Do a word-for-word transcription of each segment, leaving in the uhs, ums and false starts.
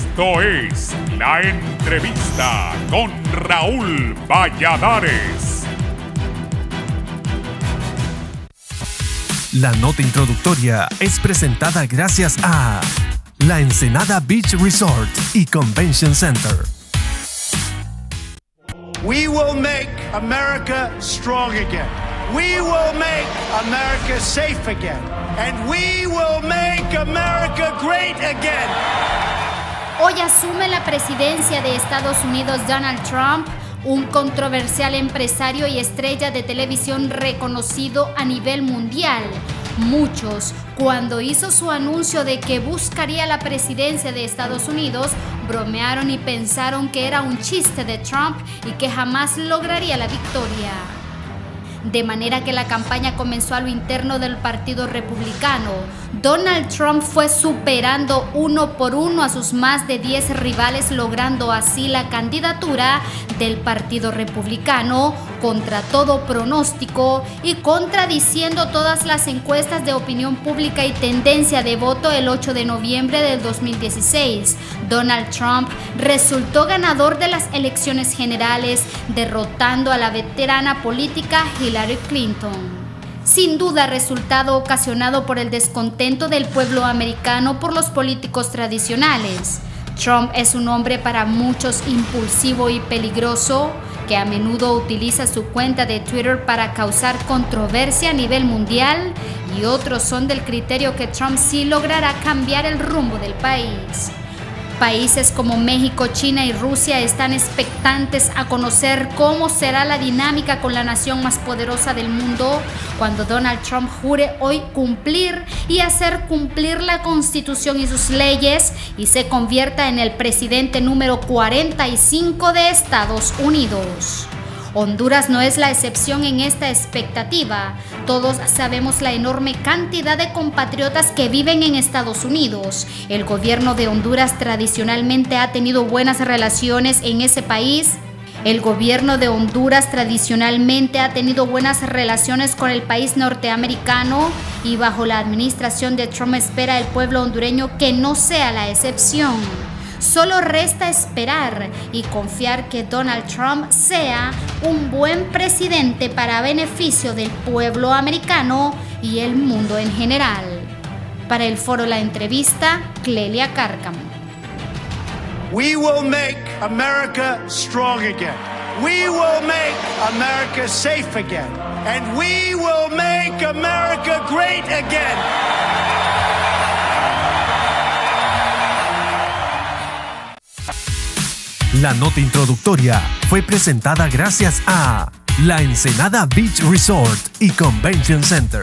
Esto es La Entrevista con Raúl Valladares. La nota introductoria es presentada gracias a La Ensenada Beach Resort y Convention Center. We will make America strong again. We will make America safe again. And we will make America great again. Hoy asume la presidencia de Estados Unidos Donald Trump, un controversial empresario y estrella de televisión reconocido a nivel mundial. Muchos, cuando hizo su anuncio de que buscaría la presidencia de Estados Unidos, bromearon y pensaron que era un chiste de Trump y que jamás lograría la victoria. De manera que la campaña comenzó a lo interno del Partido Republicano. Donald Trump fue superando uno por uno a sus más de diez rivales, logrando así la candidatura del Partido Republicano contra todo pronóstico y contradiciendo todas las encuestas de opinión pública y tendencia de voto el ocho de noviembre del dos mil dieciséis. Donald Trump resultó ganador de las elecciones generales, derrotando a la veterana política Hillary Clinton. Sin duda, resultado ocasionado por el descontento del pueblo americano por los políticos tradicionales. Trump es un hombre para muchos impulsivo y peligroso, que a menudo utiliza su cuenta de Twitter para causar controversia a nivel mundial, y otros son del criterio que Trump sí logrará cambiar el rumbo del país. Países como México, China y Rusia están expectantes a conocer cómo será la dinámica con la nación más poderosa del mundo cuando Donald Trump jure hoy cumplir y hacer cumplir la Constitución y sus leyes y se convierta en el presidente número cuarenta y cinco de Estados Unidos. Honduras no es la excepción en esta expectativa. Todos sabemos la enorme cantidad de compatriotas que viven en Estados Unidos. El gobierno de Honduras tradicionalmente ha tenido buenas relaciones en ese país. El gobierno de Honduras tradicionalmente ha tenido buenas relaciones con el país norteamericano y bajo la administración de Trump espera el pueblo hondureño que no sea la excepción. Solo resta esperar y confiar que Donald Trump sea un buen presidente para beneficio del pueblo americano y el mundo en general. Para el foro La Entrevista, Clelia Cárcamo. We will make America strong again. We will make America safe again. And we will make America great again. La nota introductoria fue presentada gracias a La Ensenada Beach Resort y Convention Center.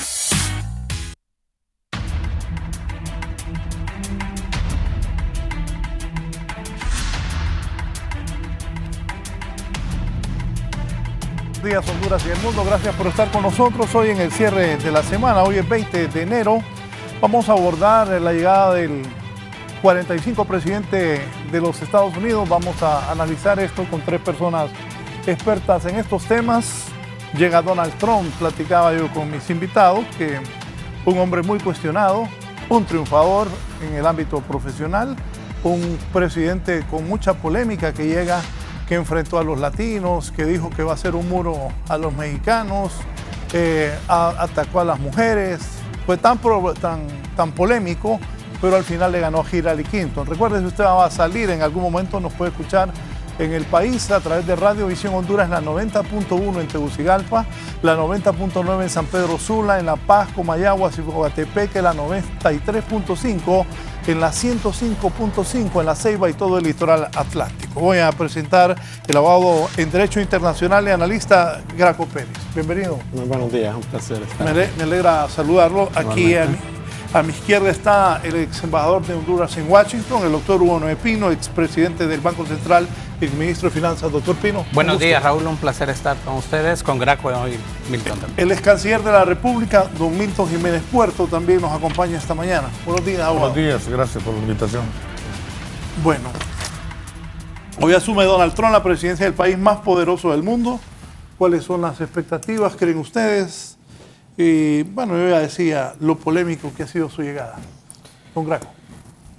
Buenos días, Honduras y el mundo. Gracias por estar con nosotros hoy en el cierre de la semana. Hoy es veinte de enero. Vamos a abordar la llegada del cuarenta y cinco presidente de los Estados Unidos. Vamos a analizar esto con tres personas expertas en estos temas. Llega Donald Trump, platicaba yo con mis invitados, que un hombre muy cuestionado, un triunfador en el ámbito profesional, un presidente con mucha polémica que llega, que enfrentó a los latinos, que dijo que va a hacer un muro a los mexicanos, eh, a, atacó a las mujeres, fue tan, pro, tan, tan polémico, pero al final le ganó a Hillary Clinton. Recuerde, si usted va a salir en algún momento, nos puede escuchar en el país a través de Radio Visión Honduras, la noventa punto uno en Tegucigalpa, la noventa punto nueve en San Pedro Sula, en La Paz, Comayagua, Cihuatepeque, la noventa y tres punto cinco, en la ciento cinco punto cinco en La Ceiba y todo el litoral atlántico. Voy a presentar el abogado en Derecho Internacional y analista Graco Pérez. Bienvenido. Muy buenos días, un placer estar. Me, me alegra saludarlo. Aquí a mi, a mi izquierda está el ex embajador de Honduras en Washington, el doctor Hugo Noé Pino, expresidente del Banco Central, ex ministro de Finanzas. Doctor Pino. Buenos días, Raúl, un placer estar con ustedes, con Graco hoy, Milton también. El ex canciller de la República, don Milton Jiménez Puerto, también nos acompaña esta mañana. Buenos días, abogado. Buenos días, gracias por la invitación. Bueno, hoy asume Donald Trump la presidencia del país más poderoso del mundo. ¿Cuáles son las expectativas, creen ustedes? Y bueno, yo ya decía lo polémico que ha sido su llegada. Don Graco.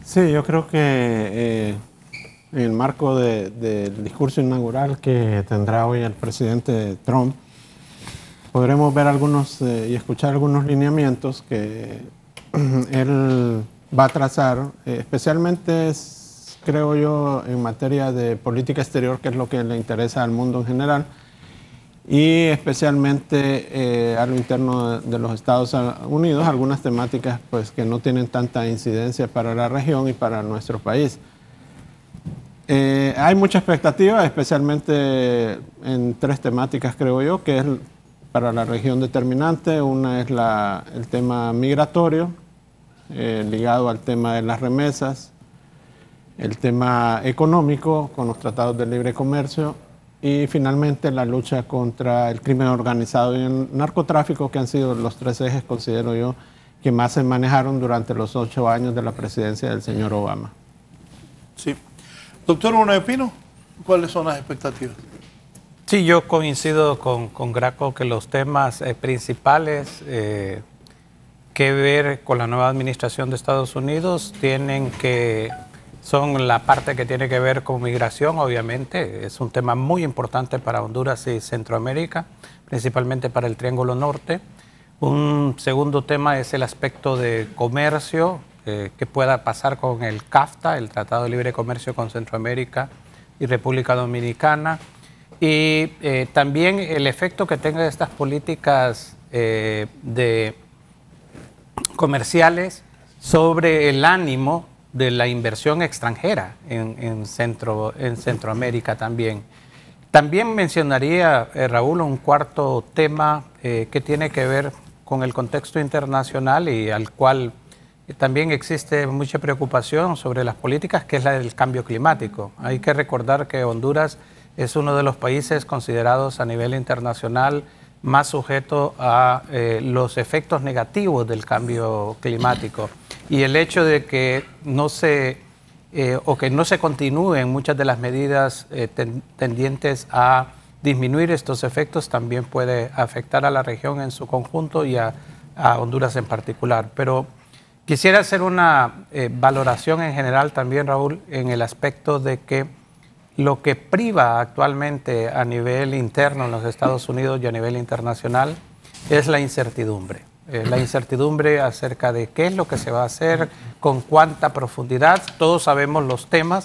Sí, yo creo que eh, en el marco de, del discurso inaugural que tendrá hoy el presidente Trump, podremos ver algunos eh, y escuchar algunos lineamientos que él va a trazar, eh, especialmente es, creo yo, en materia de política exterior, que es lo que le interesa al mundo en general, y especialmente eh, a lo interno de, de los Estados Unidos, algunas temáticas pues, que no tienen tanta incidencia para la región y para nuestro país. Eh, hay mucha expectativa, especialmente en tres temáticas, creo yo, que es para la región determinante. Una es la, el tema migratorio, eh, ligado al tema de las remesas, el tema económico con los tratados de libre comercio y finalmente la lucha contra el crimen organizado y el narcotráfico, que han sido los tres ejes, considero yo, que más se manejaron durante los ocho años de la presidencia del señor Obama. Sí. Doctor Una de Pino, ¿cuáles son las expectativas? Sí, yo coincido con, con Graco que los temas eh, principales eh, que ver con la nueva administración de Estados Unidos tienen que, son la parte que tiene que ver con migración, obviamente, es un tema muy importante para Honduras y Centroamérica, principalmente para el Triángulo Norte. Un segundo tema es el aspecto de comercio, eh, que pueda pasar con el CAFTA, el Tratado de Libre Comercio con Centroamérica y República Dominicana. Y eh, también el efecto que tengan estas políticas eh, de comerciales sobre el ánimo de la inversión extranjera en, en, Centro, en Centroamérica también. También mencionaría, eh, Raúl, un cuarto tema eh, que tiene que ver con el contexto internacional y al cual también existe mucha preocupación sobre las políticas, que es la del cambio climático. Hay que recordar que Honduras es uno de los países considerados a nivel internacional más sujeto a eh, los efectos negativos del cambio climático. Y el hecho de que no se, eh, o que no se continúen muchas de las medidas eh, ten, tendientes a disminuir estos efectos también puede afectar a la región en su conjunto y a, a Honduras en particular. Pero quisiera hacer una eh, valoración en general también, Raúl, en el aspecto de que lo que priva actualmente a nivel interno en los Estados Unidos y a nivel internacional es la incertidumbre. Eh, la incertidumbre acerca de qué es lo que se va a hacer, con cuánta profundidad. Todos sabemos los temas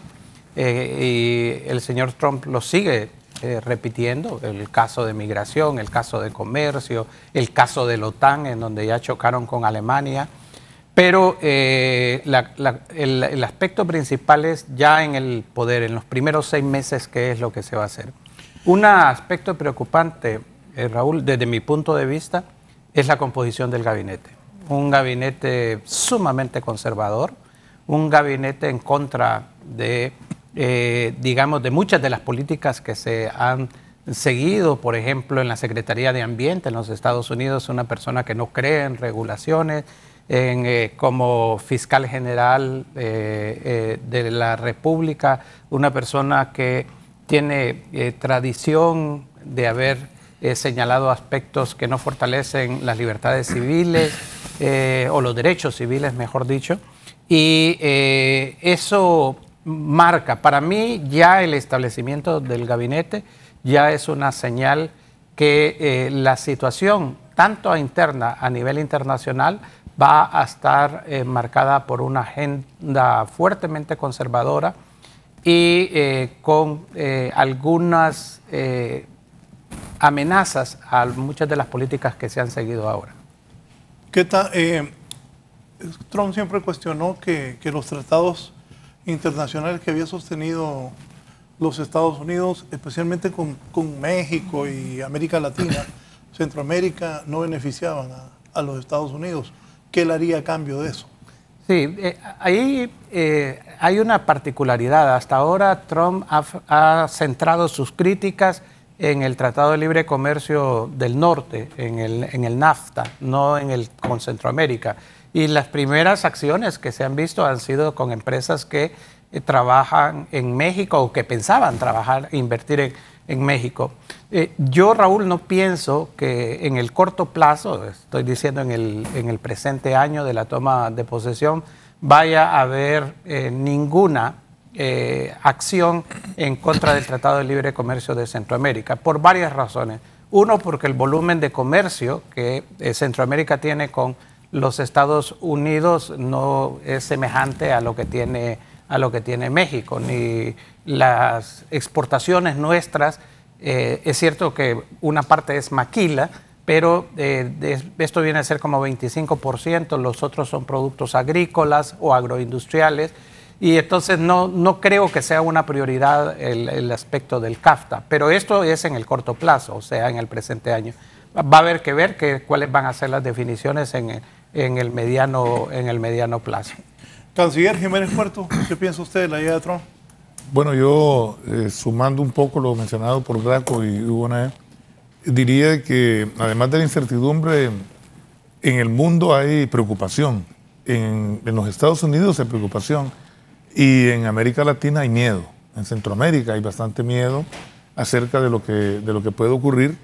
eh, y el señor Trump los sigue eh, repitiendo. El caso de migración, el caso de comercio, el caso de la OTAN, en donde ya chocaron con Alemania. Pero eh, la, la, el, el aspecto principal es ya en el poder, en los primeros seis meses, qué es lo que se va a hacer. Un aspecto preocupante, eh, Raúl, desde mi punto de vista, es la composición del gabinete. Un gabinete sumamente conservador, un gabinete en contra de, eh, digamos, de muchas de las políticas que se han seguido. Por ejemplo, en la Secretaría de Ambiente en los Estados Unidos, una persona que no cree en regulaciones. En, eh, como fiscal general eh, eh, de la República, una persona que tiene eh, tradición de haber eh, señalado aspectos que no fortalecen las libertades civiles eh, o los derechos civiles, mejor dicho, y eh, eso marca, para mí ya el establecimiento del gabinete ya es una señal que eh, la situación, tanto interna a nivel internacional, va a estar eh, marcada por una agenda fuertemente conservadora y eh, con eh, algunas eh, amenazas a muchas de las políticas que se han seguido ahora. ¿Qué tal? Eh, Trump siempre cuestionó que, que los tratados internacionales que había sostenido los Estados Unidos, especialmente con, con México y América Latina, Centroamérica, no beneficiaban a, a los Estados Unidos. ¿Qué él haría a cambio de eso? Sí, eh, ahí eh, hay una particularidad. Hasta ahora Trump ha, ha centrado sus críticas en el Tratado de Libre Comercio del Norte, en el, en el NAFTA, no en el con Centroamérica. Y las primeras acciones que se han visto han sido con empresas que eh, trabajan en México o que pensaban trabajar e invertir en, en México. Eh, yo, Raúl, no pienso que en el corto plazo, estoy diciendo en el, en el presente año de la toma de posesión, vaya a haber eh, ninguna eh, acción en contra del Tratado de Libre Comercio de Centroamérica, por varias razones. Uno, porque el volumen de comercio que eh, Centroamérica tiene con los Estados Unidos no es semejante a lo que tiene, a lo que tiene México, ni las exportaciones nuestras. Eh, es cierto que una parte es maquila, pero eh, de, esto viene a ser como veinticinco por ciento, los otros son productos agrícolas o agroindustriales, y entonces no, no creo que sea una prioridad el, el aspecto del CAFTA, pero esto es en el corto plazo, o sea, en el presente año. Va a haber que ver que, cuáles van a ser las definiciones en el, en el, mediano, en el mediano plazo. Canciller Jiménez Puerto, ¿qué piensa usted de la llegada de Trump? Bueno, yo eh, sumando un poco lo mencionado por Graco y Hugo Naé, diría que además de la incertidumbre, en el mundo hay preocupación. En, en los Estados Unidos hay preocupación y en América Latina hay miedo. En Centroamérica hay bastante miedo acerca de lo que, de lo que puede ocurrir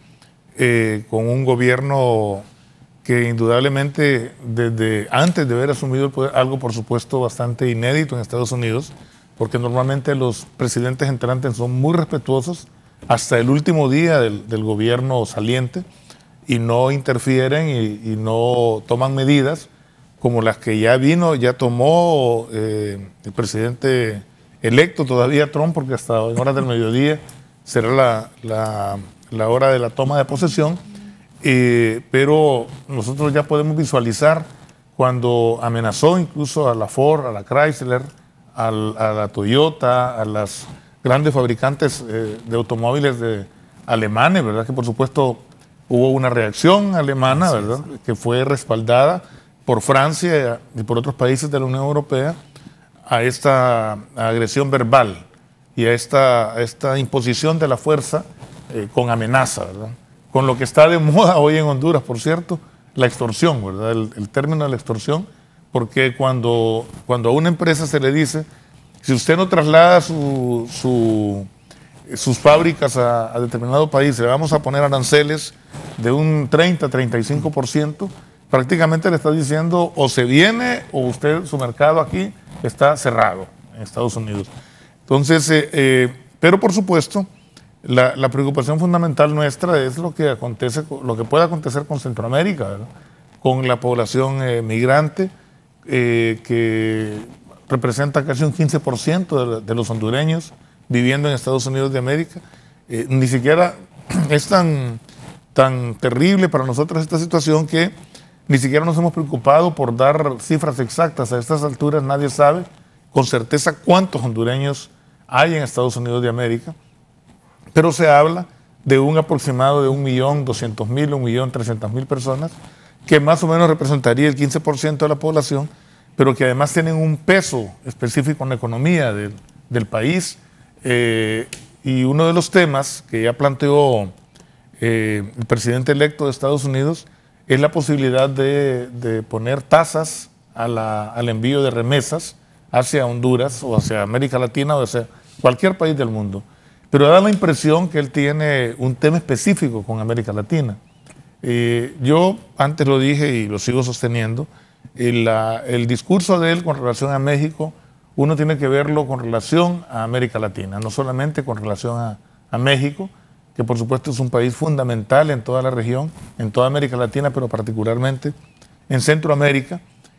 eh, con un gobierno que indudablemente desde antes de haber asumido el poder, algo por supuesto bastante inédito en Estados Unidos, porque normalmente los presidentes entrantes son muy respetuosos hasta el último día del, del gobierno saliente y no interfieren y, y no toman medidas como las que ya vino, ya tomó eh, el presidente electo todavía Trump, porque hasta en horas del mediodía será la, la, la hora de la toma de posesión, eh, pero nosotros ya podemos visualizar cuando amenazó incluso a la Ford, a la Chrysler, al, a la Toyota, a las grandes fabricantes eh, de automóviles de alemanes, ¿verdad? Que por supuesto hubo una reacción alemana, ¿verdad? Que fue respaldada por Francia y por otros países de la Unión Europea a esta agresión verbal y a esta, a esta imposición de la fuerza eh, con amenaza, ¿verdad? Con lo que está de moda hoy en Honduras, por cierto, la extorsión, ¿verdad? El, el término de la extorsión, porque cuando, cuando a una empresa se le dice, si usted no traslada su, su, sus fábricas a, a determinado país, le vamos a poner aranceles de un treinta a treinta y cinco por ciento, prácticamente le está diciendo o se viene o usted, su mercado aquí está cerrado en Estados Unidos. Entonces, eh, eh, pero por supuesto, la, la preocupación fundamental nuestra es lo que acontece, lo que puede acontecer con Centroamérica, ¿verdad? Con la población eh, migrante, eh, que representa casi un quince por ciento de, de los hondureños viviendo en Estados Unidos de América. Eh, ni siquiera es tan, tan terrible para nosotros esta situación que ni siquiera nos hemos preocupado por dar cifras exactas. A estas alturas nadie sabe con certeza cuántos hondureños hay en Estados Unidos de América, pero se habla de un aproximado de un millón doscientos mil, un millón trescientas mil personas, que más o menos representaría el quince por ciento de la población, pero que además tienen un peso específico en la economía de, del país. Eh, y uno de los temas que ya planteó eh, el presidente electo de Estados Unidos es la posibilidad de, de poner tasas a la, al envío de remesas hacia Honduras o hacia América Latina o hacia cualquier país del mundo. Pero da la impresión que él tiene un tema específico con América Latina. Eh, yo antes lo dije y lo sigo sosteniendo, el, la, el discurso de él con relación a México, uno tiene que verlo con relación a América Latina, no solamente con relación a, a México, que por supuesto es un país fundamental en toda la región, en toda América Latina, pero particularmente en Centroamérica.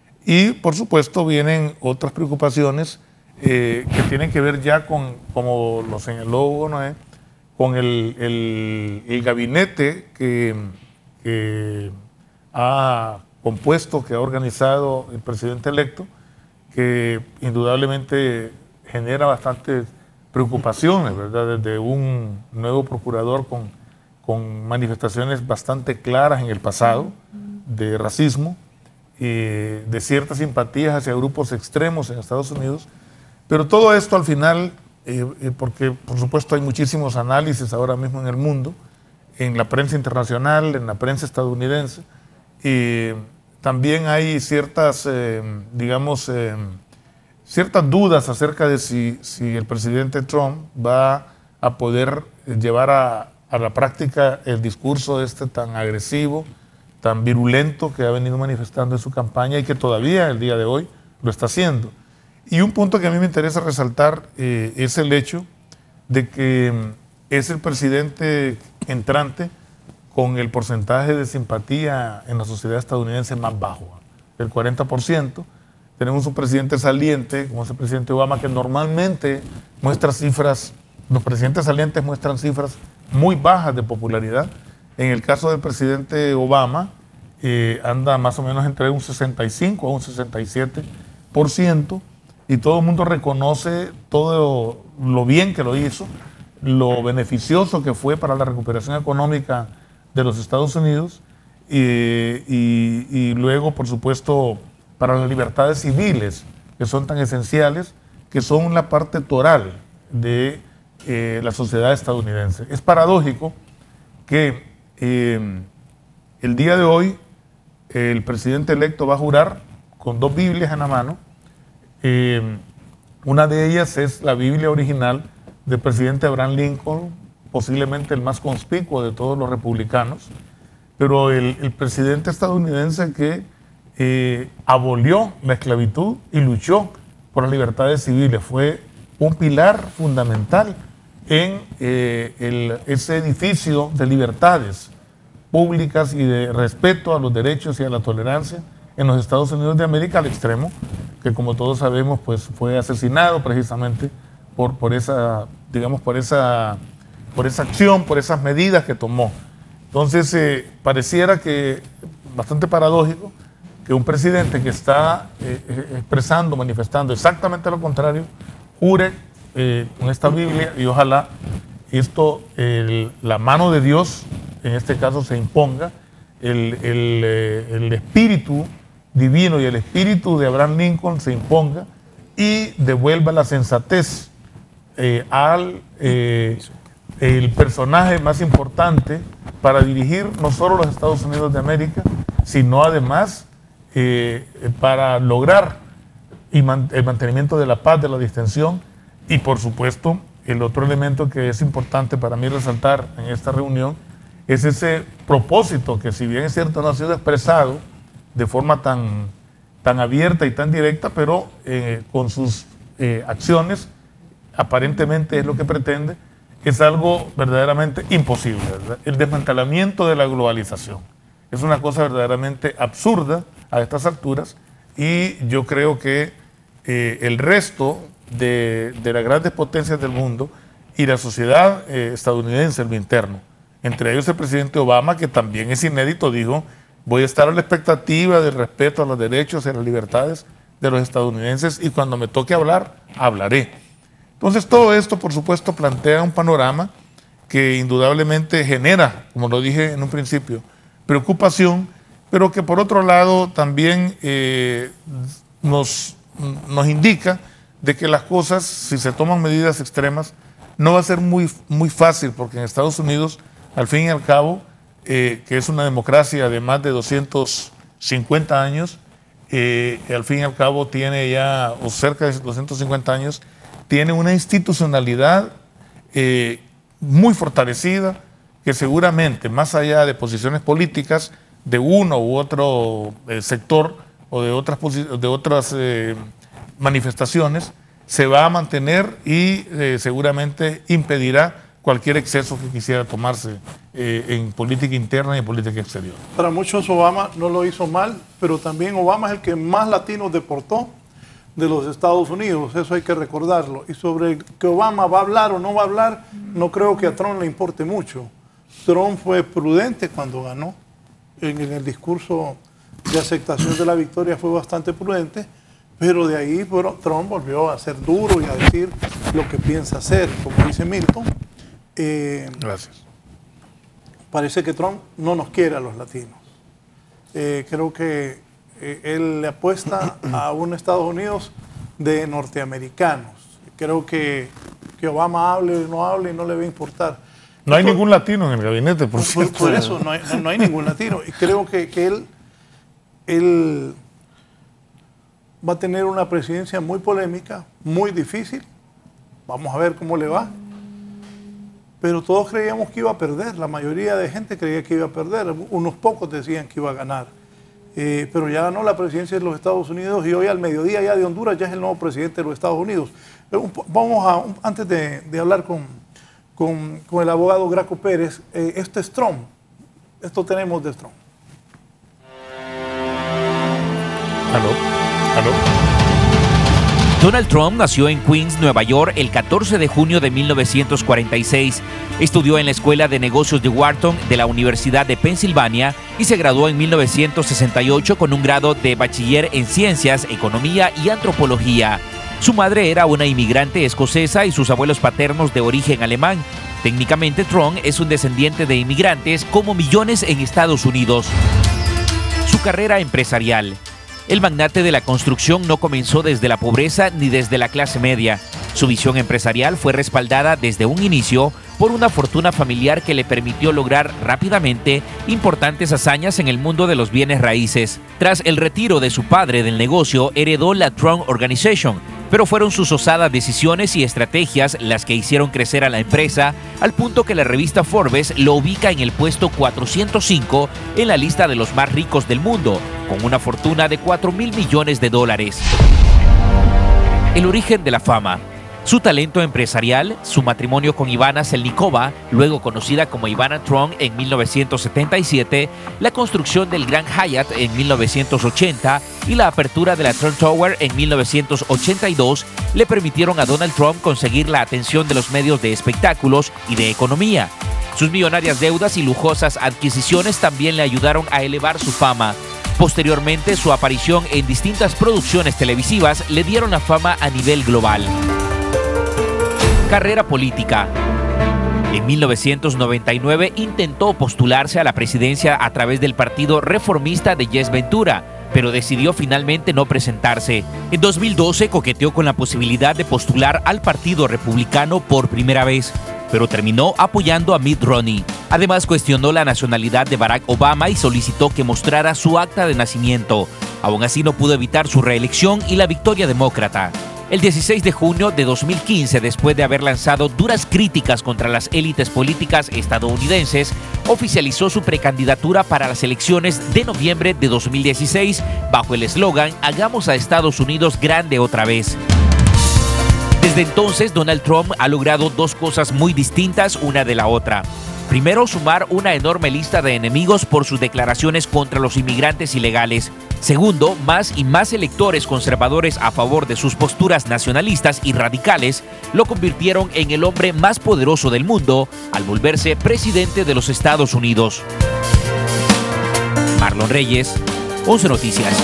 Y por supuesto vienen otras preocupaciones eh, que tienen que ver ya con, como lo señaló Hugo Noé, con el, el, el gabinete que, que ha compuesto, que ha organizado el presidente electo, que indudablemente genera bastantes preocupaciones, ¿verdad? Desde un nuevo procurador con, con manifestaciones bastante claras en el pasado de racismo, y de ciertas simpatías hacia grupos extremos en Estados Unidos, pero todo esto al final, eh, eh, porque por supuesto hay muchísimos análisis ahora mismo en el mundo, en la prensa internacional, en la prensa estadounidense, y también hay ciertas, eh, digamos, eh, ciertas dudas acerca de si, si el presidente Trump va a poder llevar a, a la práctica el discurso este tan agresivo, tan virulento que ha venido manifestando en su campaña y que todavía el día de hoy lo está haciendo. Y un punto que a mí me interesa resaltar eh, es el hecho de que es el presidente entrante con el porcentaje de simpatía en la sociedad estadounidense más bajo, el cuarenta por ciento. Tenemos un presidente saliente, como es el presidente Obama, que normalmente muestra cifras, los presidentes salientes muestran cifras muy bajas de popularidad. En el caso del presidente Obama, eh, anda más o menos entre un sesenta y cinco a un sesenta y siete por ciento, y todo el mundo reconoce todo lo bien que lo hizo, lo beneficioso que fue para la recuperación económica de los Estados Unidos, y, y, y luego, por supuesto, para las libertades civiles, que son tan esenciales, que son la parte toral de eh, la sociedad estadounidense. Es paradójico que eh, el día de hoy el presidente electo va a jurar con dos Biblias en la mano. Eh, una de ellas es la Biblia original del presidente Abraham Lincoln, posiblemente el más conspicuo de todos los republicanos, pero el, el presidente estadounidense que eh, abolió la esclavitud y luchó por las libertades civiles, fue un pilar fundamental en eh, el, ese edificio de libertades públicas y de respeto a los derechos y a la tolerancia en los Estados Unidos de América, al extremo que, como todos sabemos, pues fue asesinado precisamente por, por esa, digamos, por esa, por esa acción, por esas medidas que tomó. Entonces, eh, pareciera que, bastante paradójico, que un presidente que está eh, expresando, manifestando exactamente lo contrario, jure eh, con esta Biblia, y ojalá esto, el, la mano de Dios, en este caso, se imponga, el, el, eh, el espíritu divino y el espíritu de Abraham Lincoln se imponga y devuelva la sensatez eh, al eh, el personaje más importante para dirigir no solo los Estados Unidos de América, sino además eh, para lograr y man, el mantenimiento de la paz, de la distensión, y por supuesto el otro elemento que es importante para mí resaltar en esta reunión es ese propósito que, si bien es cierto, no ha sido expresado de forma tan, tan abierta y tan directa, pero eh, con sus eh, acciones aparentemente es lo que pretende, es algo verdaderamente imposible, ¿verdad? El desmantelamiento de la globalización. Es una cosa verdaderamente absurda a estas alturas, y yo creo que eh, el resto de, de las grandes potencias del mundo y la sociedad eh, estadounidense en lo interno, entre ellos el presidente Obama, que también es inédito, dijo: voy a estar a la expectativa del respeto a los derechos y a las libertades de los estadounidenses, y cuando me toque hablar, hablaré. Entonces, todo esto, por supuesto, plantea un panorama que indudablemente genera, como lo dije en un principio, preocupación, pero que por otro lado también eh, nos, nos indica de que las cosas, si se toman medidas extremas, no va a ser muy, muy fácil, porque en Estados Unidos, al fin y al cabo, eh, que es una democracia de más de doscientos cincuenta años, eh, al fin y al cabo tiene ya, o cerca de doscientos cincuenta años, tiene una institucionalidad eh, muy fortalecida, que seguramente, más allá de posiciones políticas de uno u otro eh, sector o de otras, de otras eh, manifestaciones, se va a mantener y eh, seguramente impedirá cualquier exceso que quisiera tomarse eh, en política interna y en política exterior. Para muchos Obama no lo hizo mal, pero también Obama es el que más latinos deportó de los Estados Unidos, eso hay que recordarlo. Y sobre que Obama va a hablar o no va a hablar, no creo que a Trump le importe mucho. Trump fue prudente cuando ganó, en el discurso de aceptación de la victoria fue bastante prudente, pero de ahí bueno, Trump volvió a ser duro y a decir lo que piensa hacer, como dice Milton. Eh, Gracias. Parece que Trump no nos quiere a los latinos. Eh, creo que eh, él le apuesta a un Estados Unidos de norteamericanos. Creo que, que Obama hable o no hable no le va a importar. No hay por, ningún latino en el gabinete, por, por cierto. Por eso, no hay, no hay ningún latino. Y creo que, que él, él va a tener una presidencia muy polémica, muy difícil. Vamos a ver cómo le va. Pero todos creíamos que iba a perder. La mayoría de gente creía que iba a perder. Unos pocos decían que iba a ganar. eh, pero ya ganó la presidencia de los Estados Unidos y hoy al mediodía ya de Honduras ya es el nuevo presidente de los Estados Unidos. Pero vamos a, un, antes de, de hablar con, con, con el abogado Graco Pérez, eh, este es Trump, esto tenemos de Trump. Aló, aló. Donald Trump nació en Queens, Nueva York, el catorce de junio de mil novecientos cuarenta y seis. Estudió en la Escuela de Negocios de Wharton de la Universidad de Pensilvania y se graduó en mil novecientos sesenta y ocho con un grado de bachiller en Ciencias, Economía y Antropología. Su madre era una inmigrante escocesa y sus abuelos paternos de origen alemán. Técnicamente, Trump es un descendiente de inmigrantes como millones en Estados Unidos. Su carrera empresarial. El magnate de la construcción no comenzó desde la pobreza ni desde la clase media. Su visión empresarial fue respaldada desde un inicio por una fortuna familiar que le permitió lograr rápidamente importantes hazañas en el mundo de los bienes raíces. Tras el retiro de su padre del negocio, heredó la Trump Organization, pero fueron sus osadas decisiones y estrategias las que hicieron crecer a la empresa al punto que la revista Forbes lo ubica en el puesto cuatrocientos cinco en la lista de los más ricos del mundo, con una fortuna de cuatro mil millones de dólares. El origen de la fama. Su talento empresarial, su matrimonio con Ivana Selnikova, luego conocida como Ivana Trump en mil novecientos setenta y siete, la construcción del Grand Hyatt en mil novecientos ochenta y la apertura de la Trump Tower en mil novecientos ochenta y dos le permitieron a Donald Trump conseguir la atención de los medios de espectáculos y de economía. Sus millonarias deudas y lujosas adquisiciones también le ayudaron a elevar su fama. Posteriormente, su aparición en distintas producciones televisivas le dieron la fama a nivel global. Carrera política. En mil novecientos noventa y nueve intentó postularse a la presidencia a través del Partido Reformista de Jess Ventura, pero decidió finalmente no presentarse. En dos mil doce coqueteó con la posibilidad de postular al Partido Republicano por primera vez, pero terminó apoyando a Mitt Romney. Además, cuestionó la nacionalidad de Barack Obama y solicitó que mostrara su acta de nacimiento. Aún así, no pudo evitar su reelección y la victoria demócrata. El dieciséis de junio de dos mil quince, después de haber lanzado duras críticas contra las élites políticas estadounidenses, oficializó su precandidatura para las elecciones de noviembre de dos mil dieciséis bajo el eslogan "Hagamos a Estados Unidos grande otra vez". Desde entonces, Donald Trump ha logrado dos cosas muy distintas una de la otra. Primero, sumar una enorme lista de enemigos por sus declaraciones contra los inmigrantes ilegales. Segundo, más y más electores conservadores a favor de sus posturas nacionalistas y radicales lo convirtieron en el hombre más poderoso del mundo al volverse presidente de los Estados Unidos. Marlon Reyes, once Noticias.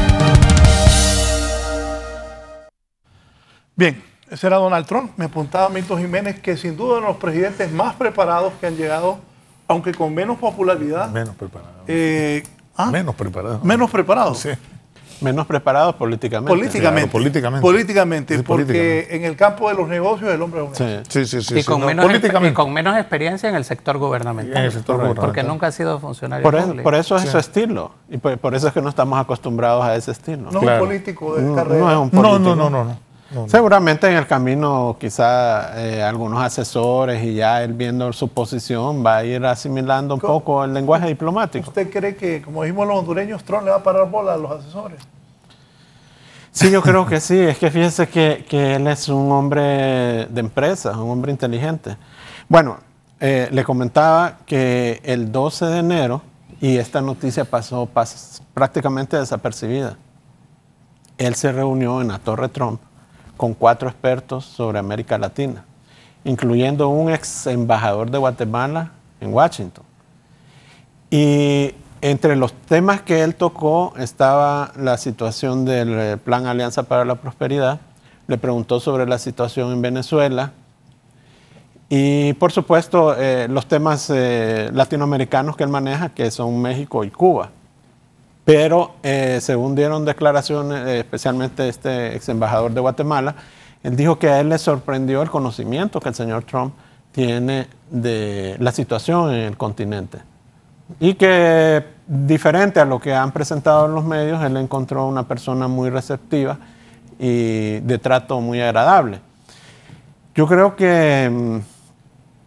Bien, ese era Donald Trump. Me apuntaba Milton Jiménez que sin duda uno de los presidentes más preparados que han llegado, aunque con menos popularidad. Menos preparados. Eh, ¿ah? Menos preparados. Menos preparados. Sí. Menos preparados políticamente. Políticamente. Claro, políticamente. Políticamente, Sí, porque políticamente. en el campo de los negocios el hombre es un Sí. Sí, sí, sí. Y, sí, con no, menos políticamente. y con menos experiencia en el sector gubernamental. En el sector Porque gubernamental. nunca ha sido funcionario Por, público. por eso es Sí. su estilo. Y por, por eso es que no estamos acostumbrados a ese estilo. No Claro. un político de No, carrera. no es un político. No, no, no, no. No, no. Seguramente en el camino quizá eh, algunos asesores y ya él viendo su posición va a ir asimilando un ¿Cómo? poco el lenguaje diplomático. ¿Usted cree que, como dijimos los hondureños, Trump le va a parar bola a los asesores? Sí, yo creo que sí. Es que fíjese que, que él es un hombre de empresa, un hombre inteligente. Bueno, eh, le comentaba que el doce de enero, y esta noticia pasó pas, prácticamente desapercibida, él se reunió en la Torre Trump con cuatro expertos sobre América Latina, incluyendo un ex embajador de Guatemala en Washington. Y entre los temas que él tocó estaba la situación del Plan Alianza para la Prosperidad, le preguntó sobre la situación en Venezuela y, por supuesto, eh, los temas eh, latinoamericanos que él maneja, que son México y Cuba. Pero, eh, según dieron declaraciones, eh, especialmente este ex embajador de Guatemala, él dijo que a él le sorprendió el conocimiento que el señor Trump tiene de la situación en el continente. Y que, diferente a lo que han presentado en los medios, él encontró una persona muy receptiva y de trato muy agradable. Yo creo que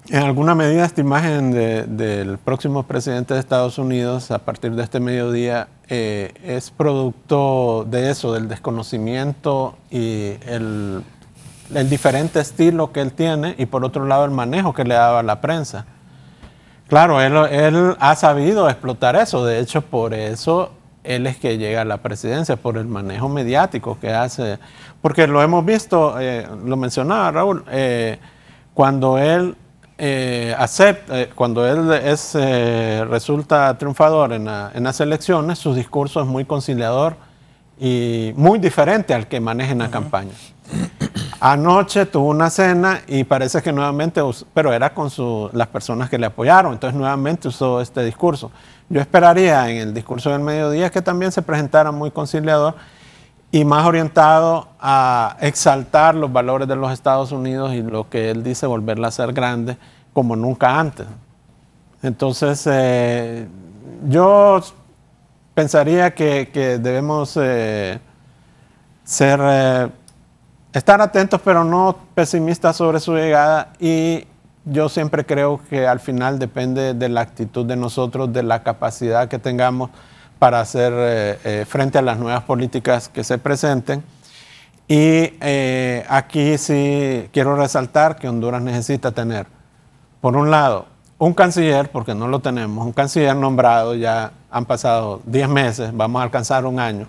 En alguna medida esta imagen de, del próximo presidente de Estados Unidos a partir de este mediodía eh, es producto de eso, del desconocimiento y el, el diferente estilo que él tiene y por otro lado el manejo que le daba a la prensa. Claro, él, él ha sabido explotar eso, de hecho por eso él es que llega a la presidencia, por el manejo mediático que hace, porque lo hemos visto, eh, lo mencionaba Raúl, eh, cuando él eh, acepta, eh, cuando él es, eh, resulta triunfador en, la, en las elecciones, su discurso es muy conciliador y muy diferente al que maneja en la uh-huh. campaña. Anoche tuvo una cena y parece que nuevamente, usó, pero era con su, las personas que le apoyaron, entonces nuevamente usó este discurso. Yo esperaría en el discurso del mediodía que también se presentara muy conciliador y más orientado a exaltar los valores de los Estados Unidos y lo que él dice, volverla a ser grande como nunca antes. Entonces, eh, yo pensaría que, que debemos eh, ser... Eh, Estar atentos, pero no pesimistas sobre su llegada y yo siempre creo que al final depende de la actitud de nosotros, de la capacidad que tengamos para hacer eh, eh, frente a las nuevas políticas que se presenten. Y eh, aquí sí quiero resaltar que Honduras necesita tener, por un lado, un canciller, porque no lo tenemos, un canciller nombrado, ya han pasado diez meses, vamos a alcanzar un año.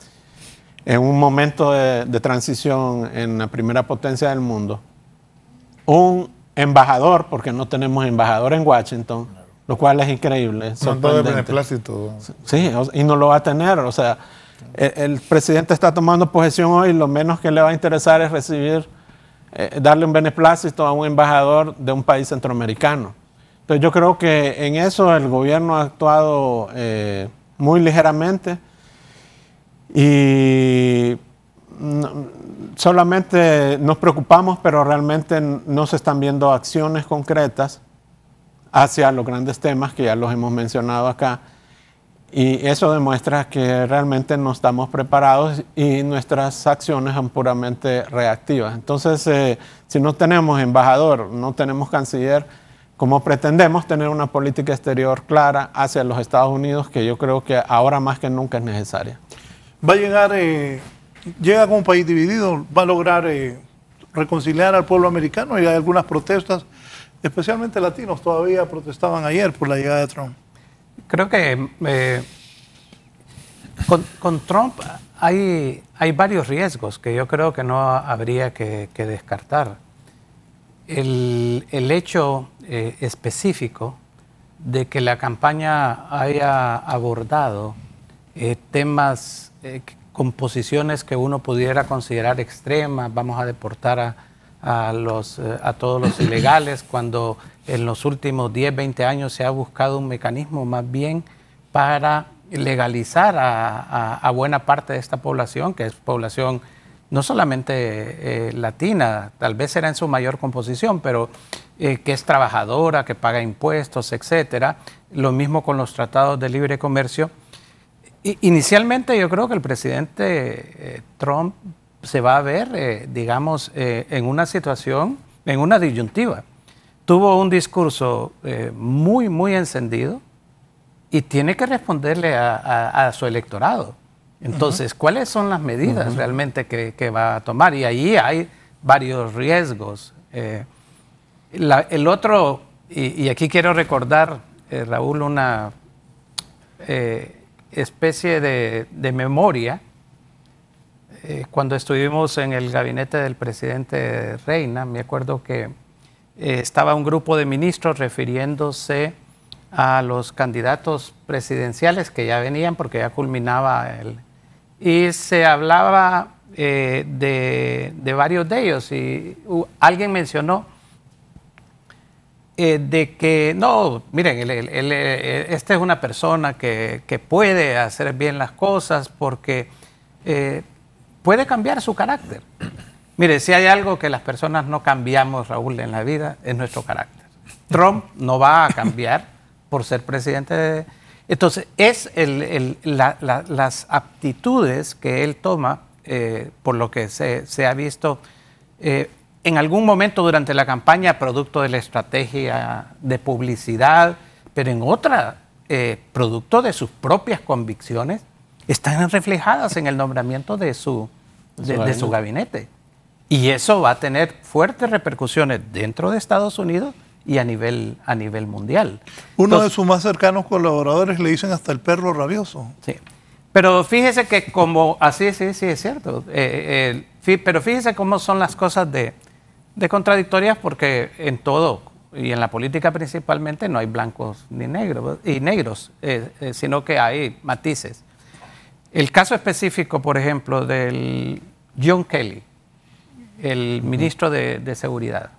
En un momento de, de transición en la primera potencia del mundo, un embajador, porque no tenemos embajador en Washington, lo cual es increíble. Mando de beneplácito. Sí, y no lo va a tener. O sea, el, el presidente está tomando posesión hoy, lo menos que le va a interesar es recibir, eh, darle un beneplácito a un embajador de un país centroamericano. Entonces yo creo que en eso el gobierno ha actuado eh, muy ligeramente. Y no, solamente nos preocupamos, pero realmente no se están viendo acciones concretas hacia los grandes temas que ya los hemos mencionado acá. Y eso demuestra que realmente no estamos preparados y nuestras acciones son puramente reactivas. Entonces, eh, si no tenemos embajador, no tenemos canciller, ¿cómo pretendemos tener una política exterior clara hacia los Estados Unidos, que yo creo que ahora más que nunca es necesaria? Va a llegar, eh, llega como un país dividido, va a lograr eh, reconciliar al pueblo americano y hay algunas protestas, especialmente latinos, todavía protestaban ayer por la llegada de Trump. Creo que eh, con, con Trump hay, hay varios riesgos que yo creo que no habría que, que descartar. El, el hecho eh, específico de que la campaña haya abordado eh, temas Eh, con posiciones que uno pudiera considerar extremas, vamos a deportar a, a, los, eh, a todos los ilegales, cuando en los últimos diez, veinte años se ha buscado un mecanismo más bien para legalizar a, a, a buena parte de esta población, que es población no solamente eh, latina, tal vez será en su mayor composición, pero eh, que es trabajadora, que paga impuestos, etcétera. Lo mismo con los tratados de libre comercio. Inicialmente yo creo que el presidente eh, Trump se va a ver, eh, digamos, eh, en una situación, en una disyuntiva. Tuvo un discurso eh, muy, muy encendido y tiene que responderle a, a, a su electorado. Entonces, uh-huh. ¿cuáles son las medidas uh-huh. realmente que, que va a tomar? Y ahí hay varios riesgos. Eh, la, el otro, y, y aquí quiero recordar, eh, Raúl, una... Eh, especie de, de memoria eh, cuando estuvimos en el gabinete del presidente Reina. Me acuerdo que eh, estaba un grupo de ministros refiriéndose a los candidatos presidenciales que ya venían porque ya culminaba el... y se hablaba eh, de, de varios de ellos y uh, alguien mencionó Eh, de que, no, miren, él, él, él, esta es una persona que, que puede hacer bien las cosas porque eh, puede cambiar su carácter. Mire, si hay algo que las personas no cambiamos, Raúl, en la vida, es nuestro carácter. Trump no va a cambiar por ser presidente de... Entonces, es el, el, la, la, las aptitudes que él toma, eh, por lo que se, se ha visto, eh, en algún momento durante la campaña producto de la estrategia de publicidad, pero en otra eh, producto de sus propias convicciones, están reflejadas en el nombramiento de su, de, de su gabinete. Y eso va a tener fuertes repercusiones dentro de Estados Unidos y a nivel, a nivel mundial. Uno Entonces, de sus más cercanos colaboradores le dicen hasta el perro rabioso. Sí. Pero fíjese que como, así, sí, sí, es cierto. Eh, eh, pero fíjese cómo son las cosas de, de contradictorias, porque en todo, y en la política principalmente, no hay blancos ni negros, y negros, eh, eh, sino que hay matices. El caso específico, por ejemplo, del John Kelly, el ministro de, de Seguridad,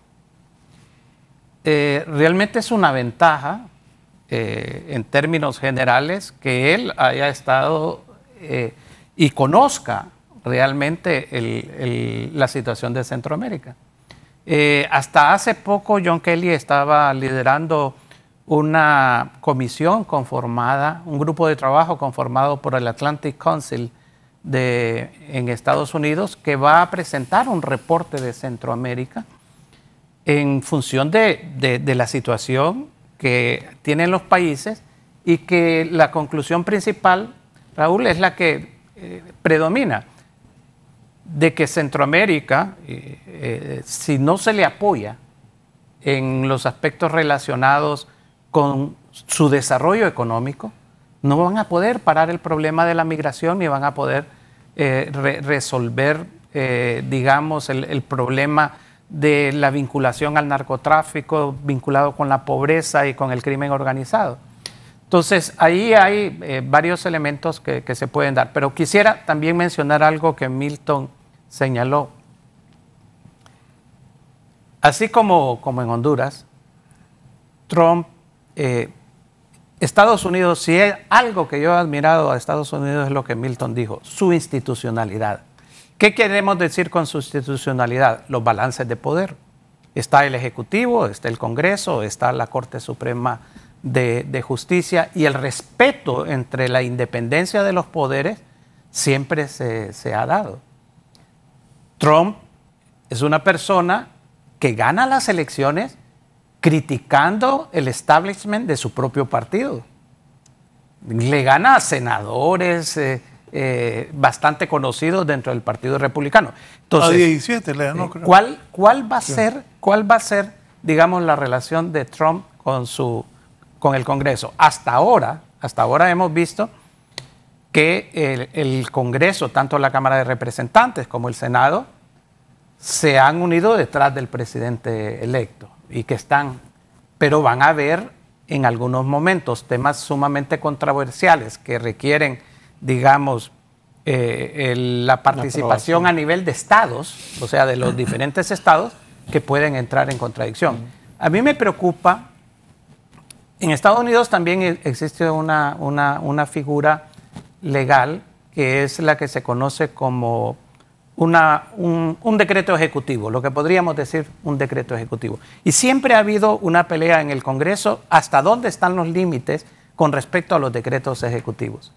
eh, realmente es una ventaja eh, en términos generales que él haya estado eh, y conozca realmente el, el, la situación de Centroamérica. Eh, hasta hace poco John Kelly estaba liderando una comisión conformada, un grupo de trabajo conformado por el Atlantic Council de, en Estados Unidos, que va a presentar un reporte de Centroamérica en función de, de, de la situación que tienen los países, y que la conclusión principal, Raúl, es la que eh, predomina, de que Centroamérica, eh, eh, si no se le apoya en los aspectos relacionados con su desarrollo económico, no van a poder parar el problema de la migración, ni van a poder eh, re resolver, eh, digamos, el, el problema de la vinculación al narcotráfico, vinculado con la pobreza y con el crimen organizado. Entonces, ahí hay eh, varios elementos que, que se pueden dar. Pero quisiera también mencionar algo que Milton señaló. Así como, como en Honduras, Trump, eh, Estados Unidos, si es algo que yo he admirado a Estados Unidos, es lo que Milton dijo, su institucionalidad. ¿Qué queremos decir con su institucionalidad? Los balances de poder. Está el Ejecutivo, está el Congreso, está la Corte Suprema de, de Justicia, y el respeto entre la independencia de los poderes siempre se, se ha dado. Trump es una persona que gana las elecciones criticando el establishment de su propio partido. Le gana a senadores eh, eh, bastante conocidos dentro del Partido Republicano. Entonces, a diecisiete le ganó, creo. ¿cuál, cuál, va a ser, ¿Cuál va a ser, digamos, la relación de Trump con, su, con el Congreso? Hasta ahora, hasta ahora hemos visto que el, el Congreso, tanto la Cámara de Representantes como el Senado, se han unido detrás del presidente electo, y que están, pero van a haber en algunos momentos temas sumamente controversiales que requieren, digamos, eh, el, la participación a nivel de estados, o sea, de los diferentes estados, que pueden entrar en contradicción. A mí me preocupa, en Estados Unidos también existe una, una, una figura legal que es la que se conoce como Una, un, un decreto ejecutivo, lo que podríamos decir un decreto ejecutivo. Y siempre ha habido una pelea en el Congreso hasta dónde están los límites con respecto a los decretos ejecutivos.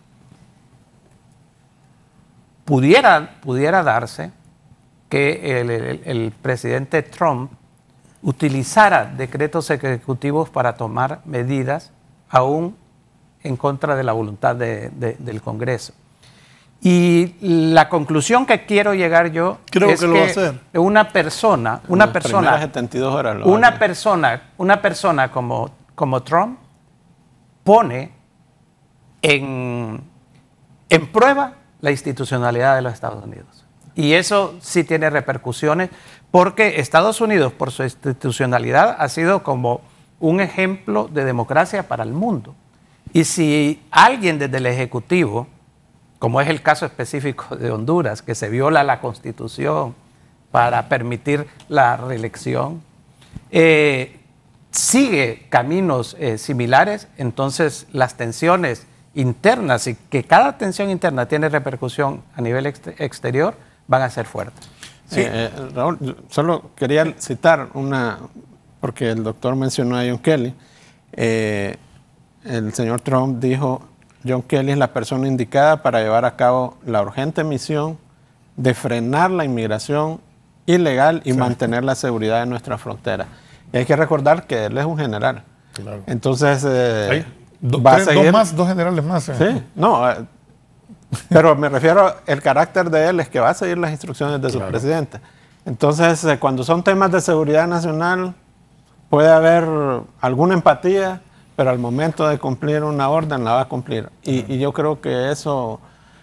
Pudiera, pudiera darse que el, el, el presidente Trump utilizara decretos ejecutivos para tomar medidas aún en contra de la voluntad de, de, del Congreso. Y la conclusión que quiero llegar yo Creo es que, lo que va a hacer. una persona, una persona, setenta y dos horas lo una hace. persona, una persona como, como Trump pone en, en prueba la institucionalidad de los Estados Unidos. Y eso sí tiene repercusiones, porque Estados Unidos, por su institucionalidad, ha sido como un ejemplo de democracia para el mundo. Y si alguien desde el Ejecutivo, como es el caso específico de Honduras, que se viola la Constitución para permitir la reelección, eh, sigue caminos eh, similares, entonces las tensiones internas, y que cada tensión interna tiene repercusión a nivel ex exterior, van a ser fuertes. Sí. Eh, eh, Raúl, yo solo quería citar una, porque el doctor mencionó a John Kelly. Eh, el señor Trump dijo: John Kelly es la persona indicada para llevar a cabo la urgente misión de frenar la inmigración ilegal y sí. mantener la seguridad de nuestra frontera. Y hay que recordar que él es un general. Claro. Entonces, eh, Hay do, va tres, a seguir... dos más, dos generales más. ¿eh? Sí, no, eh, pero me refiero, el carácter de él es que va a seguir las instrucciones de su Claro. presidente. Entonces, eh, cuando son temas de seguridad nacional, puede haber alguna empatía, pero al momento de cumplir una orden la va a cumplir. Y, y yo creo que eso,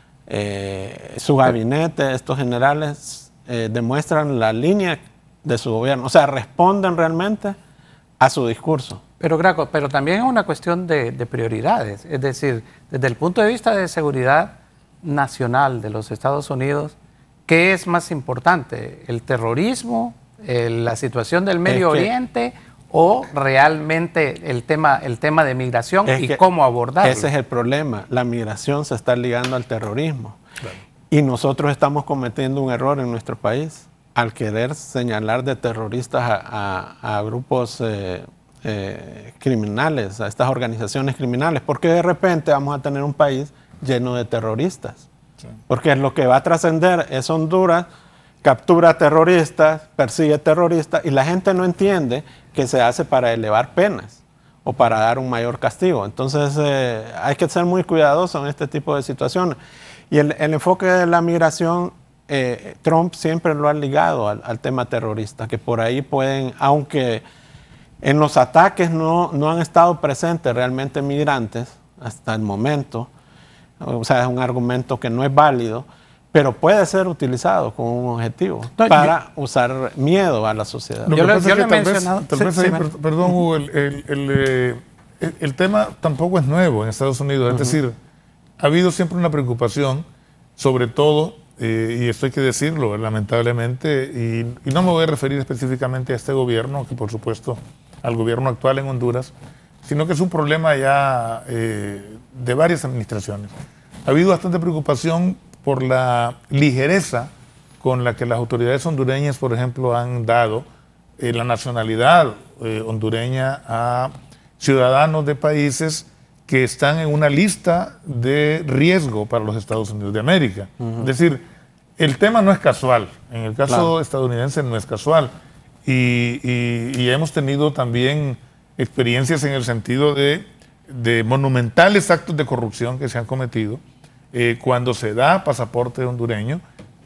eh, su gabinete, estos generales, eh, demuestran la línea de su gobierno. O sea, responden realmente a su discurso. Pero, Graco, pero también es una cuestión de, de prioridades. Es decir, desde el punto de vista de seguridad nacional de los Estados Unidos, ¿qué es más importante? ¿El terrorismo, eh, la situación del Medio Es que- Oriente o realmente el tema, el tema de migración Es y que cómo abordarlo? Ese es el problema. La migración se está ligando al terrorismo. Y nosotros estamos cometiendo un error en nuestro país al querer señalar de terroristas a, a- a grupos eh, eh, criminales, a estas organizaciones criminales, porque de repente vamos a tener un país lleno de terroristas. Porque lo que va a trascender es Honduras, captura terroristas, persigue terroristas, y la gente no entiende que se hace para elevar penas o para dar un mayor castigo. Entonces eh, hay que ser muy cuidadosos en este tipo de situaciones. Y el, el enfoque de la migración, eh, Trump siempre lo ha ligado al, al tema terrorista, que por ahí pueden, aunque en los ataques no, no han estado presentes realmente migrantes hasta el momento, o sea, es un argumento que no es válido, pero puede ser utilizado con un objetivo No, para usar miedo a la sociedad. Lo Yo que le- pasa yo es que le he tal vez- mencionado- tal sí, vez sí, ahí, me- per- perdón, Hugo, el, el- el, eh, el- el tema tampoco es nuevo en Estados Unidos. Es decir, ha habido siempre una preocupación, sobre todo, eh, y esto hay que decirlo, lamentablemente, y, y no me voy a referir específicamente a este gobierno, que por supuesto al gobierno actual en Honduras, sino que es un problema ya eh, de varias administraciones. Ha habido bastante preocupación por la ligereza con la que las autoridades hondureñas, por ejemplo, han dado eh, la nacionalidad eh, hondureña a ciudadanos de países que están en una lista de riesgo para los Estados Unidos de América. Uh-huh. Es decir, el tema no es casual. En el caso claro. estadounidense no es casual. Y, y, y hemos tenido también experiencias en el sentido de, de monumentales actos de corrupción que se han cometido eh, cuando se da pasaporte hondureño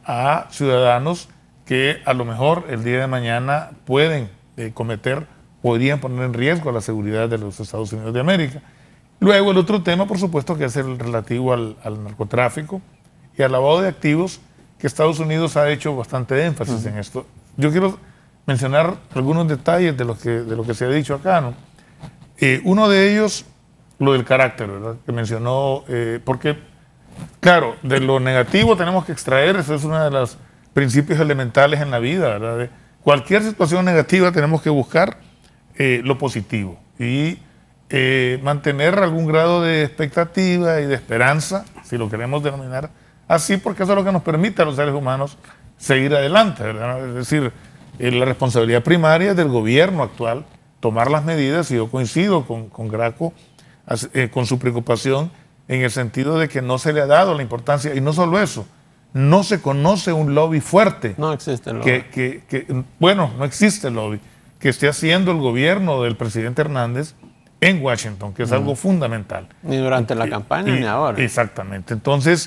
a ciudadanos que a lo mejor el día de mañana pueden eh, cometer, podrían poner en riesgo la seguridad de los Estados Unidos de América. Luego el otro tema, por supuesto, que es el relativo al, al narcotráfico y al lavado de activos, que Estados Unidos ha hecho bastante énfasis uh-huh. en esto. Yo quiero mencionar algunos detalles de lo que, de lo que se ha dicho acá, ¿no? Eh, uno de ellos, lo del carácter, ¿verdad? Que mencionó, eh, porque, claro, de lo negativo tenemos que extraer, eso es uno de los principios elementales en la vida, ¿verdad? De cualquier situación negativa tenemos que buscar eh, lo positivo y eh, mantener algún grado de expectativa y de esperanza, si lo queremos denominar así, porque eso es lo que nos permite a los seres humanos seguir adelante, ¿verdad? Es decir, eh, la responsabilidad primaria del gobierno actual tomar las medidas, y yo coincido con, con Graco, eh, con su preocupación en el sentido de que no se le ha dado la importancia, y no solo eso, no se conoce un lobby fuerte. No existe el lobby. Que, que, que, bueno, no existe el lobby que esté haciendo el gobierno del presidente Hernández en Washington, que es mm. algo fundamental. Ni durante la y, campaña y, ni ahora. Exactamente. Entonces,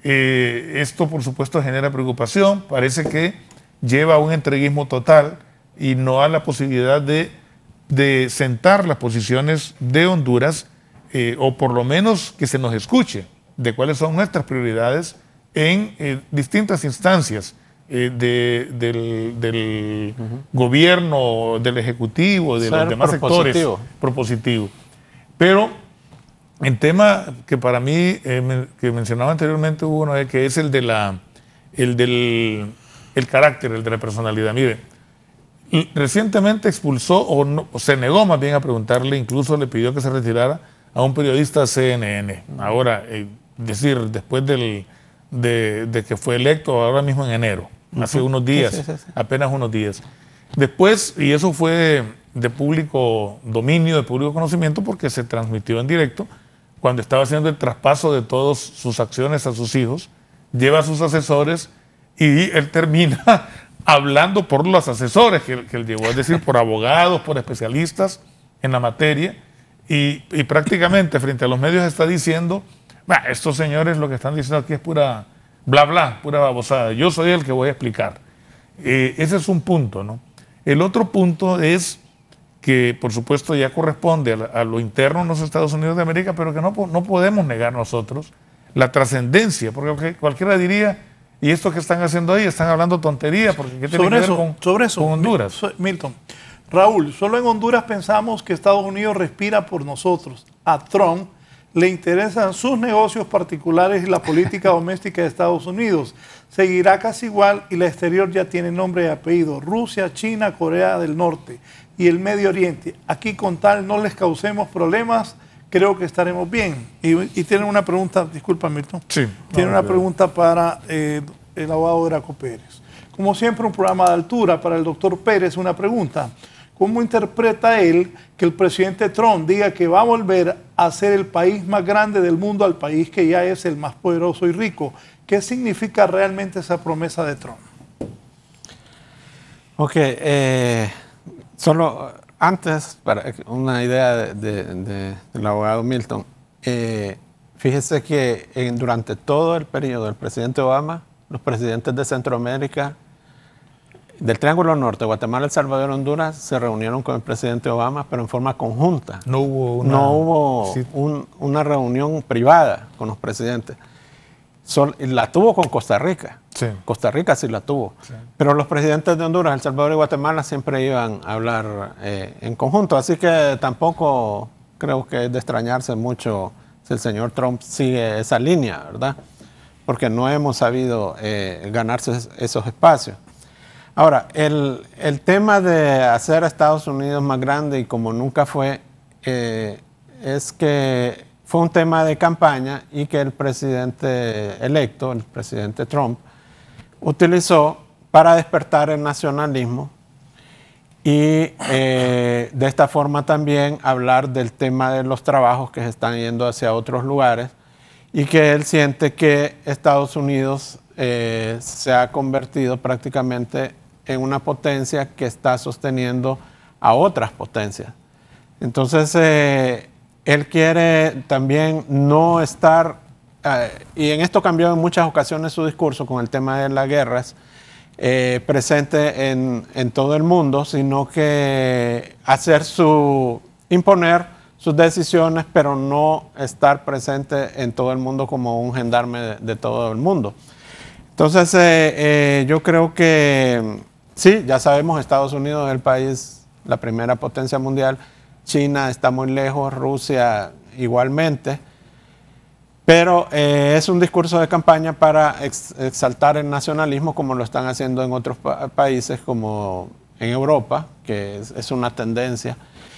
eh, esto por supuesto genera preocupación, parece que lleva a un entreguismo total y no a la posibilidad de de sentar las posiciones de Honduras, eh, o por lo menos que se nos escuche de cuáles son nuestras prioridades en eh, distintas instancias eh, de, del, del uh-huh. gobierno, del ejecutivo, de Ser los demás propositivo. sectores propositivos. Pero en tema que para mí, eh, me, que mencionaba anteriormente Hugo, ¿no? que es el, de la, el del el carácter, el de la personalidad. Mire, y recientemente expulsó, o, no, o se negó más bien a preguntarle, incluso le pidió que se retirara a un periodista de C N N. Ahora, es eh, decir, después del, de, de que fue electo, ahora mismo en enero, uh-huh. hace unos días, sí, sí, sí. apenas unos días. Después, y eso fue de público dominio, de público conocimiento, porque se transmitió en directo, cuando estaba haciendo el traspaso de todas sus acciones a sus hijos, lleva a sus asesores y él termina hablando por los asesores que, que él llevó, es decir, por abogados, por especialistas en la materia, y, y prácticamente frente a los medios está diciendo, bah, estos señores lo que están diciendo aquí es pura bla bla, pura babosada, yo soy el que voy a explicar. Eh, ese es un punto, ¿no? El otro punto es que, por supuesto, ya corresponde a, la, a lo interno en los Estados Unidos de América, pero que no, no podemos negar nosotros la trascendencia, porque cualquiera diría, y esto que están haciendo ahí, están hablando tontería, porque ¿qué tiene sobre que eso, ver con, sobre eso, con Honduras? Milton, Raúl, solo en Honduras pensamos que Estados Unidos respira por nosotros. A Trump le interesan sus negocios particulares y la política doméstica de Estados Unidos. Seguirá casi igual y la exterior ya tiene nombre y apellido. Rusia, China, Corea del Norte y el Medio Oriente. Aquí con tal no les causemos problemas, creo que estaremos bien. Y, y tienen una pregunta, disculpa Milton. Sí. Tiene no, una pregunta para eh, el abogado Graco Pérez. Como siempre, un programa de altura para el doctor Pérez, una pregunta. ¿Cómo interpreta él que el presidente Trump diga que va a volver a ser el país más grande del mundo al país que ya es el más poderoso y rico? ¿Qué significa realmente esa promesa de Trump? Ok, eh, solo antes, para una idea de, de, de, del abogado Milton, eh, fíjese que en, durante todo el periodo del presidente Obama, los presidentes de Centroamérica, del Triángulo Norte, Guatemala, El Salvador, Honduras, se reunieron con el presidente Obama, pero en forma conjunta. No hubo una, no hubo sí. un, una reunión privada con los presidentes. Sol, la tuvo con Costa Rica. Sí. Costa Rica sí la tuvo. Sí. Pero los presidentes de Honduras, El Salvador y Guatemala siempre iban a hablar eh, en conjunto. Así que tampoco creo que es de extrañarse mucho si el señor Trump sigue esa línea, ¿verdad? Porque no hemos sabido eh, ganarse esos espacios. Ahora, el, el tema de hacer a Estados Unidos más grande y como nunca fue, eh, es que fue un tema de campaña y que el presidente electo, el presidente Trump, utilizó para despertar el nacionalismo y eh, de esta forma también hablar del tema de los trabajos que se están yendo hacia otros lugares y que él siente que Estados Unidos eh, se ha convertido prácticamente en una potencia que está sosteniendo a otras potencias. Entonces, eh, él quiere también no estar, eh, y en esto cambió en muchas ocasiones su discurso con el tema de las guerras, eh, presente en, en todo el mundo, sino que hacer su, imponer sus decisiones, pero no estar presente en todo el mundo como un gendarme de, de todo el mundo. Entonces, eh, eh, yo creo que sí, ya sabemos, Estados Unidos es el país, la primera potencia mundial, China está muy lejos, Rusia igualmente, pero eh, es un discurso de campaña para ex, exaltar el nacionalismo como lo están haciendo en otros pa países como en Europa, que es, es una tendencia,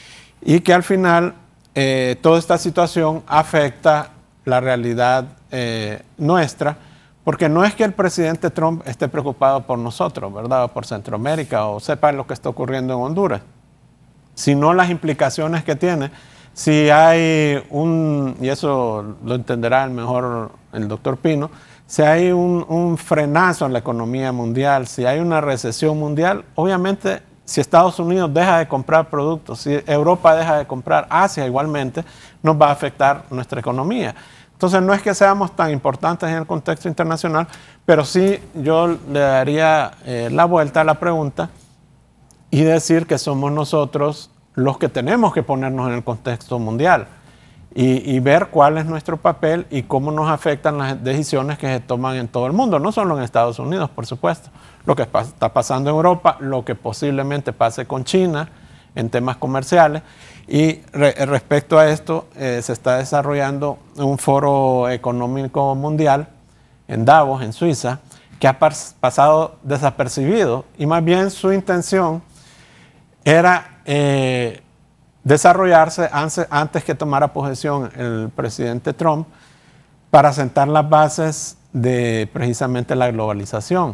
y que al final eh, toda esta situación afecta la realidad eh, nuestra, porque no es que el presidente Trump esté preocupado por nosotros, ¿verdad? O por Centroamérica, o sepa lo que está ocurriendo en Honduras, sino las implicaciones que tiene. Si hay un, y eso lo entenderá el mejor el doctor Pino, si hay un, un frenazo en la economía mundial, si hay una recesión mundial, obviamente si Estados Unidos deja de comprar productos, si Europa deja de comprar, Asia igualmente, nos va a afectar nuestra economía. Entonces no es que seamos tan importantes en el contexto internacional, pero sí yo le daría eh, la vuelta a la pregunta y decir que somos nosotros los que tenemos que ponernos en el contexto mundial y, y ver cuál es nuestro papel y cómo nos afectan las decisiones que se toman en todo el mundo, no solo en Estados Unidos, por supuesto. Lo que está pasando en Europa, lo que posiblemente pase con China en temas comerciales. Y re, respecto a esto, eh, se está desarrollando un foro económico mundial en Davos, en Suiza, que ha pas pasado desapercibido y más bien su intención era eh, desarrollarse antes, antes que tomara posesión el presidente Trump para sentar las bases de precisamente la globalización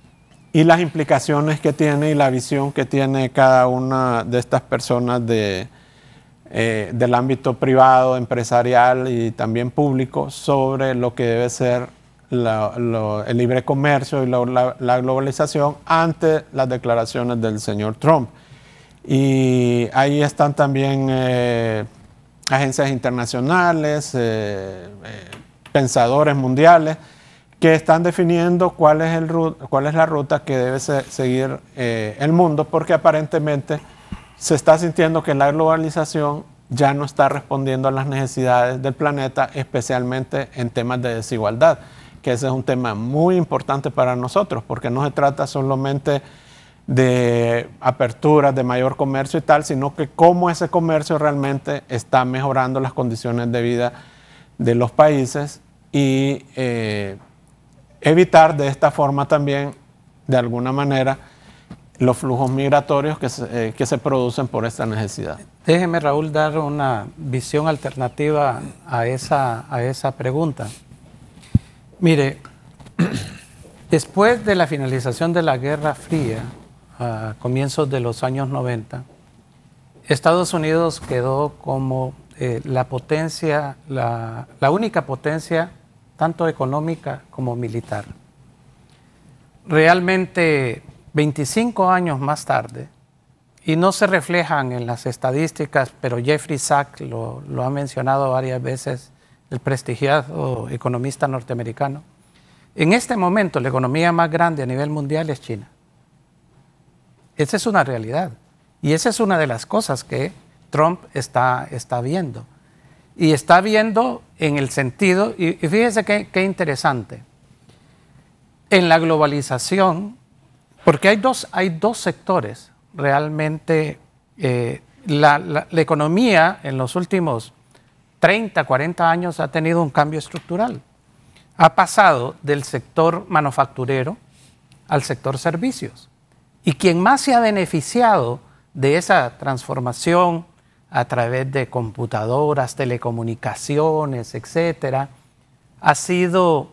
y las implicaciones que tiene y la visión que tiene cada una de estas personas de, eh, del ámbito privado, empresarial y también público sobre lo que debe ser la, lo, el libre comercio y la, la, la globalización ante las declaraciones del señor Trump. Y ahí están también eh, agencias internacionales, eh, eh, pensadores mundiales, que están definiendo cuál es, el, cuál es la ruta que debe se, seguir eh, el mundo, porque aparentemente se está sintiendo que la globalización ya no está respondiendo a las necesidades del planeta, especialmente en temas de desigualdad, que ese es un tema muy importante para nosotros, porque no se trata solamente de aperturas, de mayor comercio y tal, sino que cómo ese comercio realmente está mejorando las condiciones de vida de los países y eh, evitar de esta forma también, de alguna manera, los flujos migratorios que se, eh, que se producen por esta necesidad. Déjeme, Raúl, dar una visión alternativa a esa, a esa pregunta. Mire, después de la finalización de la Guerra Fría, a comienzos de los años noventa, Estados Unidos quedó como eh, la potencia, la, la única potencia, tanto económica como militar. Realmente, veinticinco años más tarde, y no se reflejan en las estadísticas, pero Jeffrey Sachs lo, lo ha mencionado varias veces, el prestigiado economista norteamericano. En este momento, la economía más grande a nivel mundial es China. Esa es una realidad. Y esa es una de las cosas que Trump está, está viendo. Y está viendo en el sentido, y, y fíjese qué, qué interesante, en la globalización, porque hay dos, hay dos sectores realmente, eh, la, la, la economía en los últimos treinta, cuarenta años ha tenido un cambio estructural. Ha pasado del sector manufacturero al sector servicios. Y quien más se ha beneficiado de esa transformación a través de computadoras, telecomunicaciones, etcétera, ha sido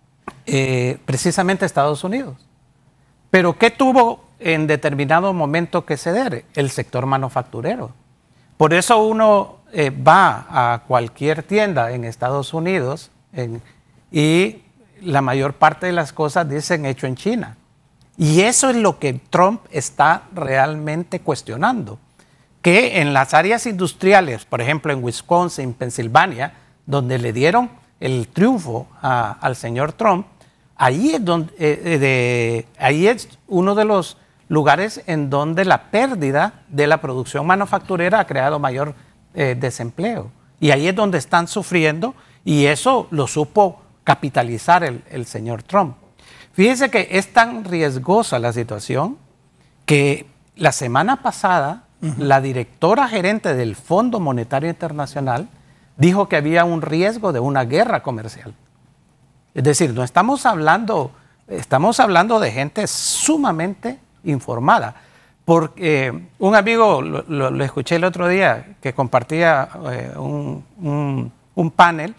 eh, precisamente Estados Unidos. Pero ¿qué tuvo en determinado momento que ceder? El sector manufacturero. Por eso uno eh, va a cualquier tienda en Estados Unidos en, y la mayor parte de las cosas dicen hecho en China. Y eso es lo que Trump está realmente cuestionando. Que en las áreas industriales, por ejemplo en Wisconsin, Pensilvania, donde le dieron el triunfo a, al señor Trump, ahí es, donde, eh, de, ahí es uno de los lugares en donde la pérdida de la producción manufacturera ha creado mayor eh, desempleo. Y ahí es donde están sufriendo, y eso lo supo capitalizar el, el señor Trump. Fíjense que es tan riesgosa la situación que la semana pasada uh-huh. la directora gerente del Fondo Monetario Internacional dijo que había un riesgo de una guerra comercial. Es decir, no estamos hablando, estamos hablando de gente sumamente informada. Porque eh, un amigo, lo, lo, lo escuché el otro día, que compartía eh, un, un, un panel,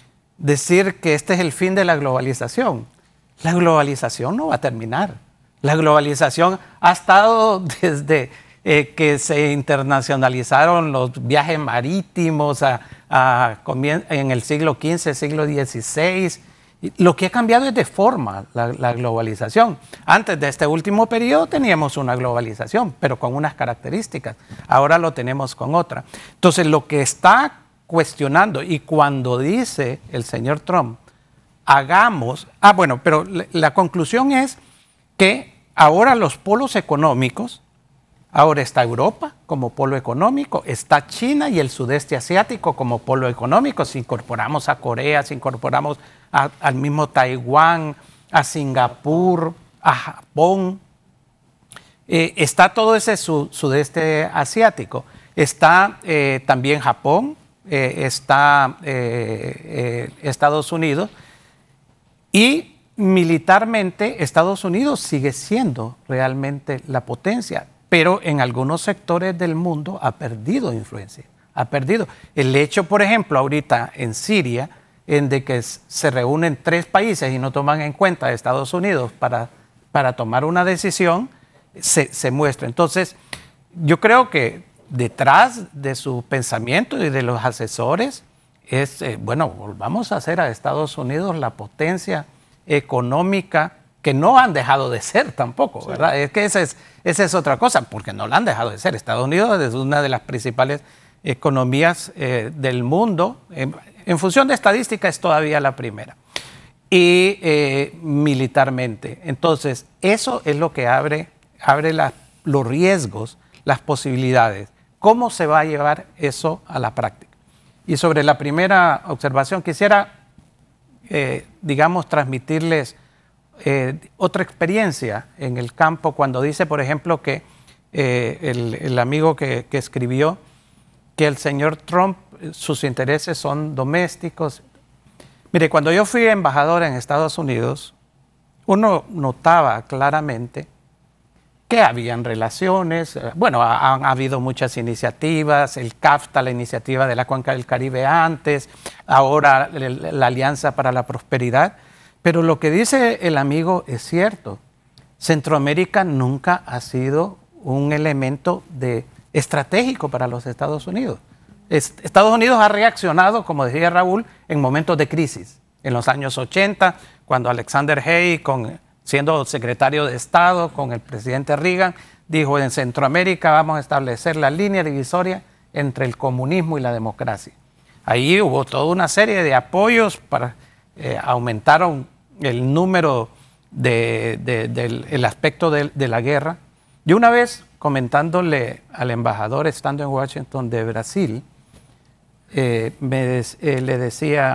decir que este es el fin de la globalización. La globalización no va a terminar. La globalización ha estado desde eh, que se internacionalizaron los viajes marítimos a, a, en el siglo quince, siglo dieciséis. Lo que ha cambiado es de forma la, la globalización. Antes de este último periodo teníamos una globalización, pero con unas características. Ahora lo tenemos con otra. Entonces, lo que está cuestionando, y cuando dice el señor Trump, hagamos, ah bueno, pero la, la conclusión es que ahora los polos económicos, ahora está Europa como polo económico, está China y el sudeste asiático como polo económico, si incorporamos a Corea, si incorporamos a, al mismo Taiwán, a Singapur, a Japón, eh, está todo ese su, sudeste asiático, está eh, también Japón, eh, está eh, eh, Estados Unidos. Y militarmente Estados Unidos sigue siendo realmente la potencia, pero en algunos sectores del mundo ha perdido influencia, ha perdido. El hecho, por ejemplo, ahorita en Siria, en de que se reúnen tres países y no toman en cuenta a Estados Unidos para, para tomar una decisión, se, se muestra. Entonces, yo creo que detrás de su pensamiento y de los asesores, es, eh, bueno, volvamos a hacer a Estados Unidos la potencia económica que no han dejado de ser tampoco, ¿verdad? Sí. Es que esa es, esa es otra cosa, porque no la han dejado de ser. Estados Unidos es una de las principales economías eh, del mundo. En, en función de estadística es todavía la primera. Y eh, militarmente. Entonces, eso es lo que abre, abre la, los riesgos, las posibilidades. ¿Cómo se va a llevar eso a la práctica? Y sobre la primera observación, quisiera, eh, digamos, transmitirles eh, otra experiencia en el campo cuando dice, por ejemplo, que eh, el, el amigo que, que escribió que el señor Trump, sus intereses son domésticos. Mire, cuando yo fui embajador en Estados Unidos, uno notaba claramente que habían relaciones, bueno, ha, han habido muchas iniciativas, el CAFTA, la iniciativa de la Cuenca del Caribe antes, ahora el, la Alianza para la Prosperidad, pero lo que dice el amigo es cierto. Centroamérica nunca ha sido un elemento de, estratégico para los Estados Unidos. Estados Unidos ha reaccionado, como decía Raúl, en momentos de crisis. En los años ochenta, cuando Alexander Hay, con, siendo secretario de Estado con el presidente Reagan, dijo en Centroamérica vamos a establecer la línea divisoria entre el comunismo y la democracia. Ahí hubo toda una serie de apoyos, para eh, aumentaron el número de, de, del el aspecto de, de la guerra. Y una vez, comentándole al embajador estando en Washington de Brasil, Eh, me des, eh, le decía,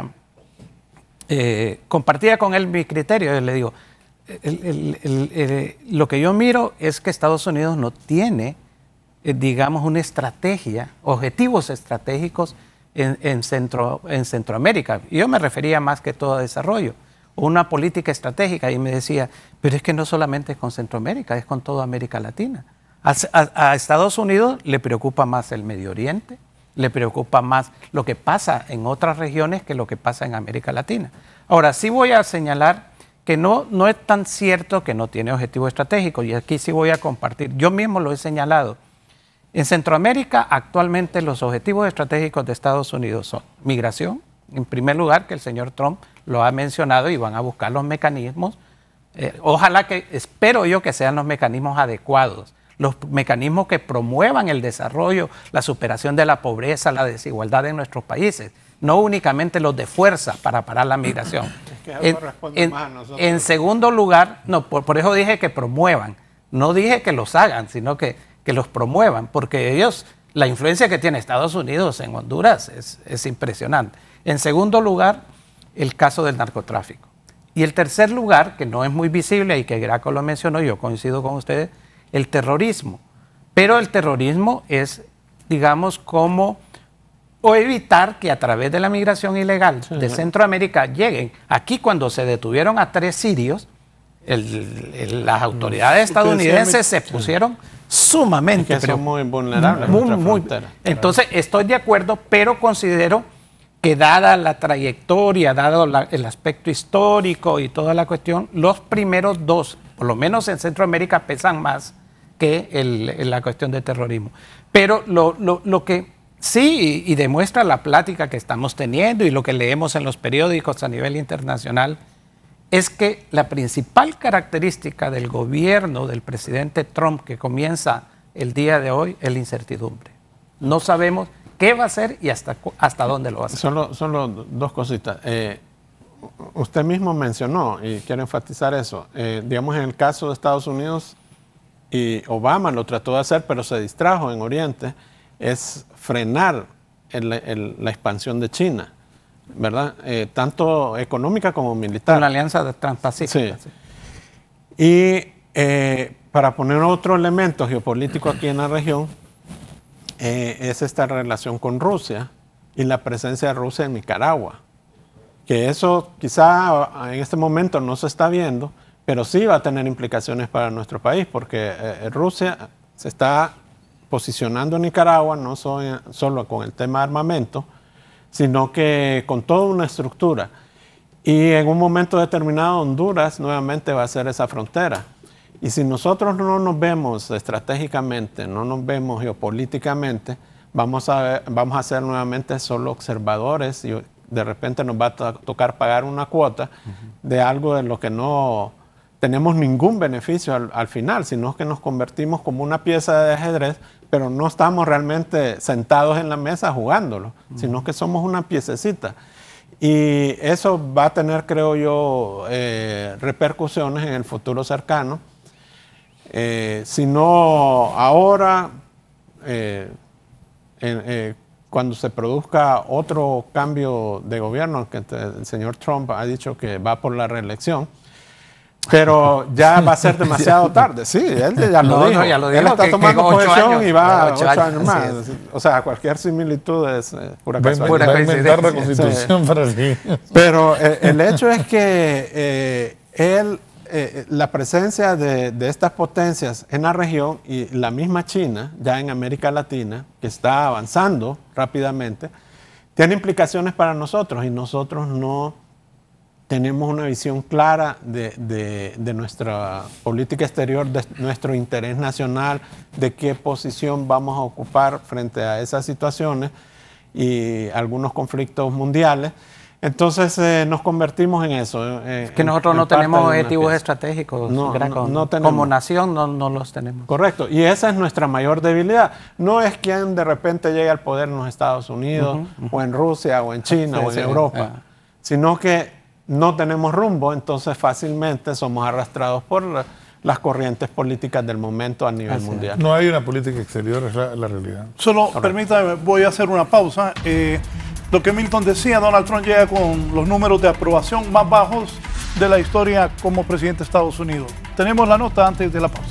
eh, compartía con él mi criterio, y le digo, el, el, el, el, lo que yo miro es que Estados Unidos no tiene, eh, digamos, una estrategia, objetivos estratégicos en, en, Centro, en Centroamérica. Y yo me refería más que todo a desarrollo, una política estratégica, y me decía, pero es que no solamente es con Centroamérica, es con toda América Latina. A, a, a Estados Unidos le preocupa más el Medio Oriente, le preocupa más lo que pasa en otras regiones que lo que pasa en América Latina. Ahora, sí voy a señalar que no, no es tan cierto que no tiene objetivo estratégico, y aquí sí voy a compartir, yo mismo lo he señalado. En Centroamérica, actualmente los objetivos estratégicos de Estados Unidos son migración, en primer lugar, que el señor Trump lo ha mencionado, y van a buscar los mecanismos, eh, ojalá que, espero yo que sean los mecanismos adecuados, los mecanismos que promuevan el desarrollo, la superación de la pobreza, la desigualdad en nuestros países, no únicamente los de fuerza para parar la migración. Es que eso en, responde en, más a nosotros. En segundo lugar, no, por, por eso dije que promuevan, no dije que los hagan, sino que, que los promuevan, porque ellos, la influencia que tiene Estados Unidos en Honduras es, es impresionante. En segundo lugar, el caso del narcotráfico. Y el tercer lugar, que no es muy visible y que Graco lo mencionó, yo coincido con ustedes, el terrorismo. Pero el terrorismo es, digamos, como o evitar que a través de la migración ilegal sí, de Centroamérica lleguen. Aquí cuando se detuvieron a tres sirios, el, el, las autoridades estadounidenses se pusieron sumamente... Es que son muy vulnerables. Muy, muy, entonces estoy de acuerdo, pero considero que dada la trayectoria, dado la, el aspecto histórico y toda la cuestión, los primeros dos, por lo menos en Centroamérica, pesan más que el, la cuestión de terrorismo. Pero lo, lo, lo que sí, y, y demuestra la plática que estamos teniendo y lo que leemos en los periódicos a nivel internacional, es que la principal característica del gobierno del presidente Trump que comienza el día de hoy es la incertidumbre. No sabemos qué va a hacer y hasta, hasta dónde lo va a hacer. Solo, solo dos cositas. Eh, usted mismo mencionó, y quiero enfatizar eso, eh, digamos en el caso de Estados Unidos, y Obama lo trató de hacer, pero se distrajo en Oriente, es frenar el, el, la expansión de China, ¿verdad? Eh, tanto económica como militar. Una alianza transpacífica. Sí. Sí. Y eh, para poner otro elemento geopolítico aquí en la región, eh, es esta relación con Rusia y la presencia de Rusia en Nicaragua. Que eso quizá en este momento no se está viendo, pero sí va a tener implicaciones para nuestro país, porque eh, Rusia se está posicionando en Nicaragua, no so, solo con el tema de armamento, sino que con toda una estructura. Y en un momento determinado Honduras nuevamente va a ser esa frontera. Y si nosotros no nos vemos estratégicamente, no nos vemos geopolíticamente, vamos a, vamos a ser nuevamente solo observadores y de repente nos va a to tocar pagar una cuota uh-huh. de algo de lo que no tenemos ningún beneficio al, al final, sino que nos convertimos como una pieza de ajedrez, pero no estamos realmente sentados en la mesa jugándolo, uh-huh. sino que somos una piececita. Y eso va a tener, creo yo, eh, repercusiones en el futuro cercano. Eh, si no ahora, eh, eh, eh, cuando se produzca otro cambio de gobierno, que el señor Trump ha dicho que va por la reelección, pero ya va a ser demasiado tarde. Sí, él ya lo no, dijo. No, ya lo dijo. Él está que, tomando que posesión años, y va ocho, ocho años, años más. Sí, sí. O sea, cualquier similitud es eh, pura casualidad. Va a inventar la Constitución sí. para sí. Pero eh, el hecho es que eh, él, eh, la presencia de, de estas potencias en la región y la misma China, ya en América Latina, que está avanzando rápidamente, tiene implicaciones para nosotros y nosotros no tenemos una visión clara de, de, de nuestra política exterior, de nuestro interés nacional, de qué posición vamos a ocupar frente a esas situaciones y algunos conflictos mundiales. Entonces eh, nos convertimos en eso. Eh, es que nosotros en, no en tenemos objetivos estratégicos. No, no, no tenemos. Como nación no, no los tenemos. Correcto. Y esa es nuestra mayor debilidad. No es quien de repente llegue al poder en los Estados Unidos, uh-huh, uh-huh. o en Rusia, o en China, sí, o en sí, Europa, uh-huh. sino que no tenemos rumbo, entonces fácilmente somos arrastrados por la, las corrientes políticas del momento a nivel Así mundial. No hay una política exterior, es la, la realidad. Solo Correcto. Permítame, voy a hacer una pausa. Eh, lo que Milton decía, Donald Trump llega con los números de aprobación más bajos de la historia como presidente de Estados Unidos. Tenemos la nota antes de la pausa.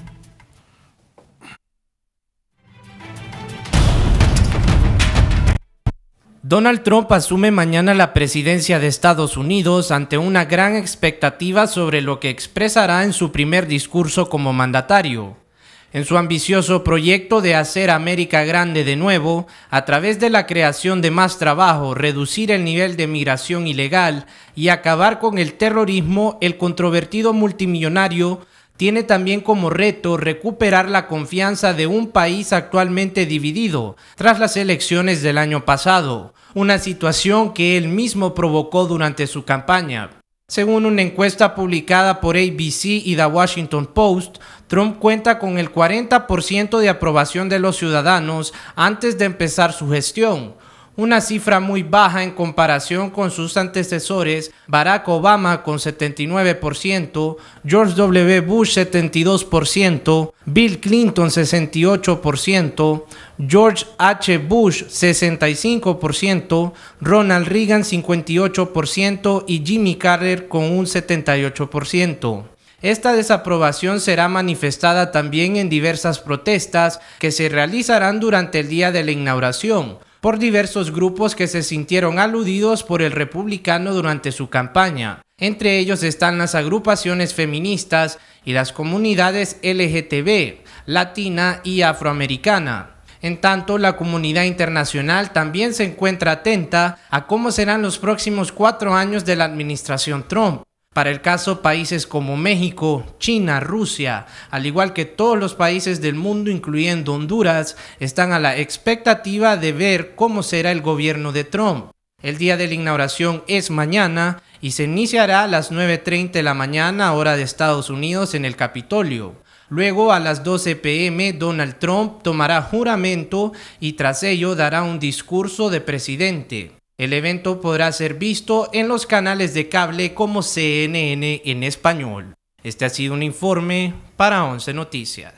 Donald Trump asume mañana la presidencia de Estados Unidos ante una gran expectativa sobre lo que expresará en su primer discurso como mandatario. En su ambicioso proyecto de hacer América grande de nuevo, a través de la creación de más trabajo, reducir el nivel de migración ilegal y acabar con el terrorismo, el controvertido multimillonario tiene también como reto recuperar la confianza de un país actualmente dividido tras las elecciones del año pasado, una situación que él mismo provocó durante su campaña. Según una encuesta publicada por A B C y The Washington Post, Trump cuenta con el cuarenta por ciento de aprobación de los ciudadanos antes de empezar su gestión, una cifra muy baja en comparación con sus antecesores Barack Obama con setenta y nueve por ciento, George W. Bush setenta y dos por ciento, Bill Clinton sesenta y ocho por ciento, George H. Bush sesenta y cinco por ciento, Ronald Reagan cincuenta y ocho por ciento y Jimmy Carter con un setenta y ocho por ciento. Esta desaprobación será manifestada también en diversas protestas que se realizarán durante el día de la inauguración por diversos grupos que se sintieron aludidos por el republicano durante su campaña. Entre ellos están las agrupaciones feministas y las comunidades L G T B, latina y afroamericana. En tanto, la comunidad internacional también se encuentra atenta a cómo serán los próximos cuatro años de la administración Trump. Para el caso, países como México, China, Rusia, al igual que todos los países del mundo, incluyendo Honduras, están a la expectativa de ver cómo será el gobierno de Trump. El día de la inauguración es mañana y se iniciará a las nueve treinta de la mañana, hora de Estados Unidos, en el Capitolio. Luego, a las doce pe eme, Donald Trump tomará juramento y tras ello dará un discurso de presidente. El evento podrá ser visto en los canales de cable como C N N en español. Este ha sido un informe para once Noticias.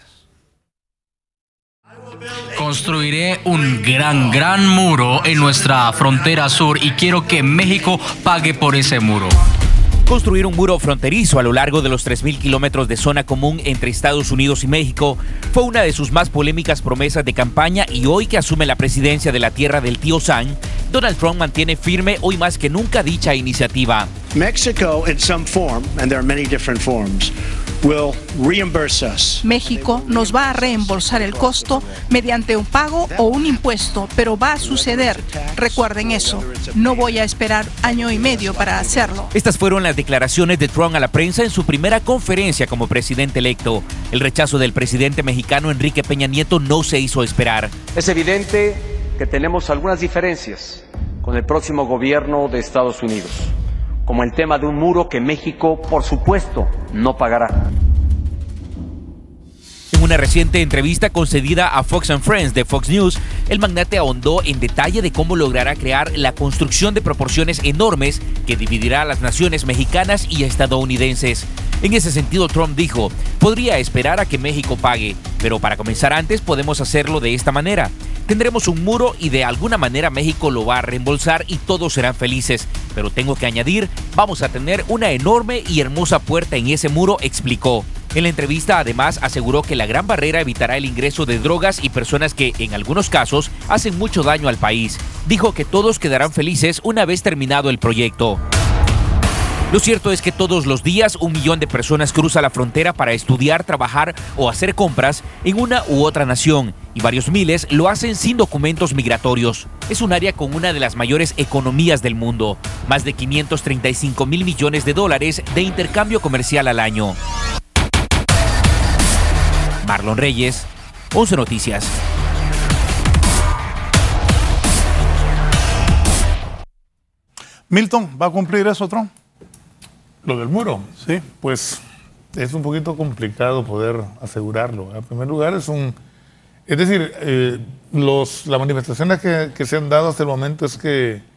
Construiré un gran, gran muro en nuestra frontera sur y quiero que México pague por ese muro. Construir un muro fronterizo a lo largo de los tres mil kilómetros de zona común entre Estados Unidos y México fue una de sus más polémicas promesas de campaña y hoy que asume la presidencia de la tierra del tío Sam, Donald Trump mantiene firme hoy más que nunca dicha iniciativa. Mexico in some form, and there are many different forms, will reimburse us. México nos va a reembolsar el costo mediante un pago o un impuesto, pero va a suceder. Recuerden eso. No voy a esperar año y medio para hacerlo. Estas fueron las declaraciones de Trump a la prensa en su primera conferencia como presidente electo. El rechazo del presidente mexicano Enrique Peña Nieto no se hizo esperar. Es evidente que tenemos algunas diferencias con el próximo gobierno de Estados Unidos, como el tema de un muro que México, por supuesto, no pagará. En una reciente entrevista concedida a Fox and Friends de Fox News, el magnate ahondó en detalle de cómo logrará crear la construcción de proporciones enormes que dividirá a las naciones mexicanas y estadounidenses. En ese sentido, Trump dijo, podría esperar a que México pague, pero para comenzar antes podemos hacerlo de esta manera. Tendremos un muro y de alguna manera México lo va a reembolsar y todos serán felices. Pero tengo que añadir, vamos a tener una enorme y hermosa puerta en ese muro, explicó. En la entrevista, además, aseguró que la Gran Barrera evitará el ingreso de drogas y personas que, en algunos casos, hacen mucho daño al país. Dijo que todos quedarán felices una vez terminado el proyecto. Lo cierto es que todos los días un millón de personas cruza la frontera para estudiar, trabajar o hacer compras en una u otra nación, y varios miles lo hacen sin documentos migratorios. Es un área con una de las mayores economías del mundo, más de quinientos treinta y cinco mil millones de dólares de intercambio comercial al año. Marlon Reyes, once Noticias. Milton, ¿va a cumplir eso, Trump? Lo del muro. Sí. Pues es un poquito complicado poder asegurarlo. En primer lugar, es un... Es decir, eh, los, las manifestaciones que, que se han dado hasta el momento es que eh,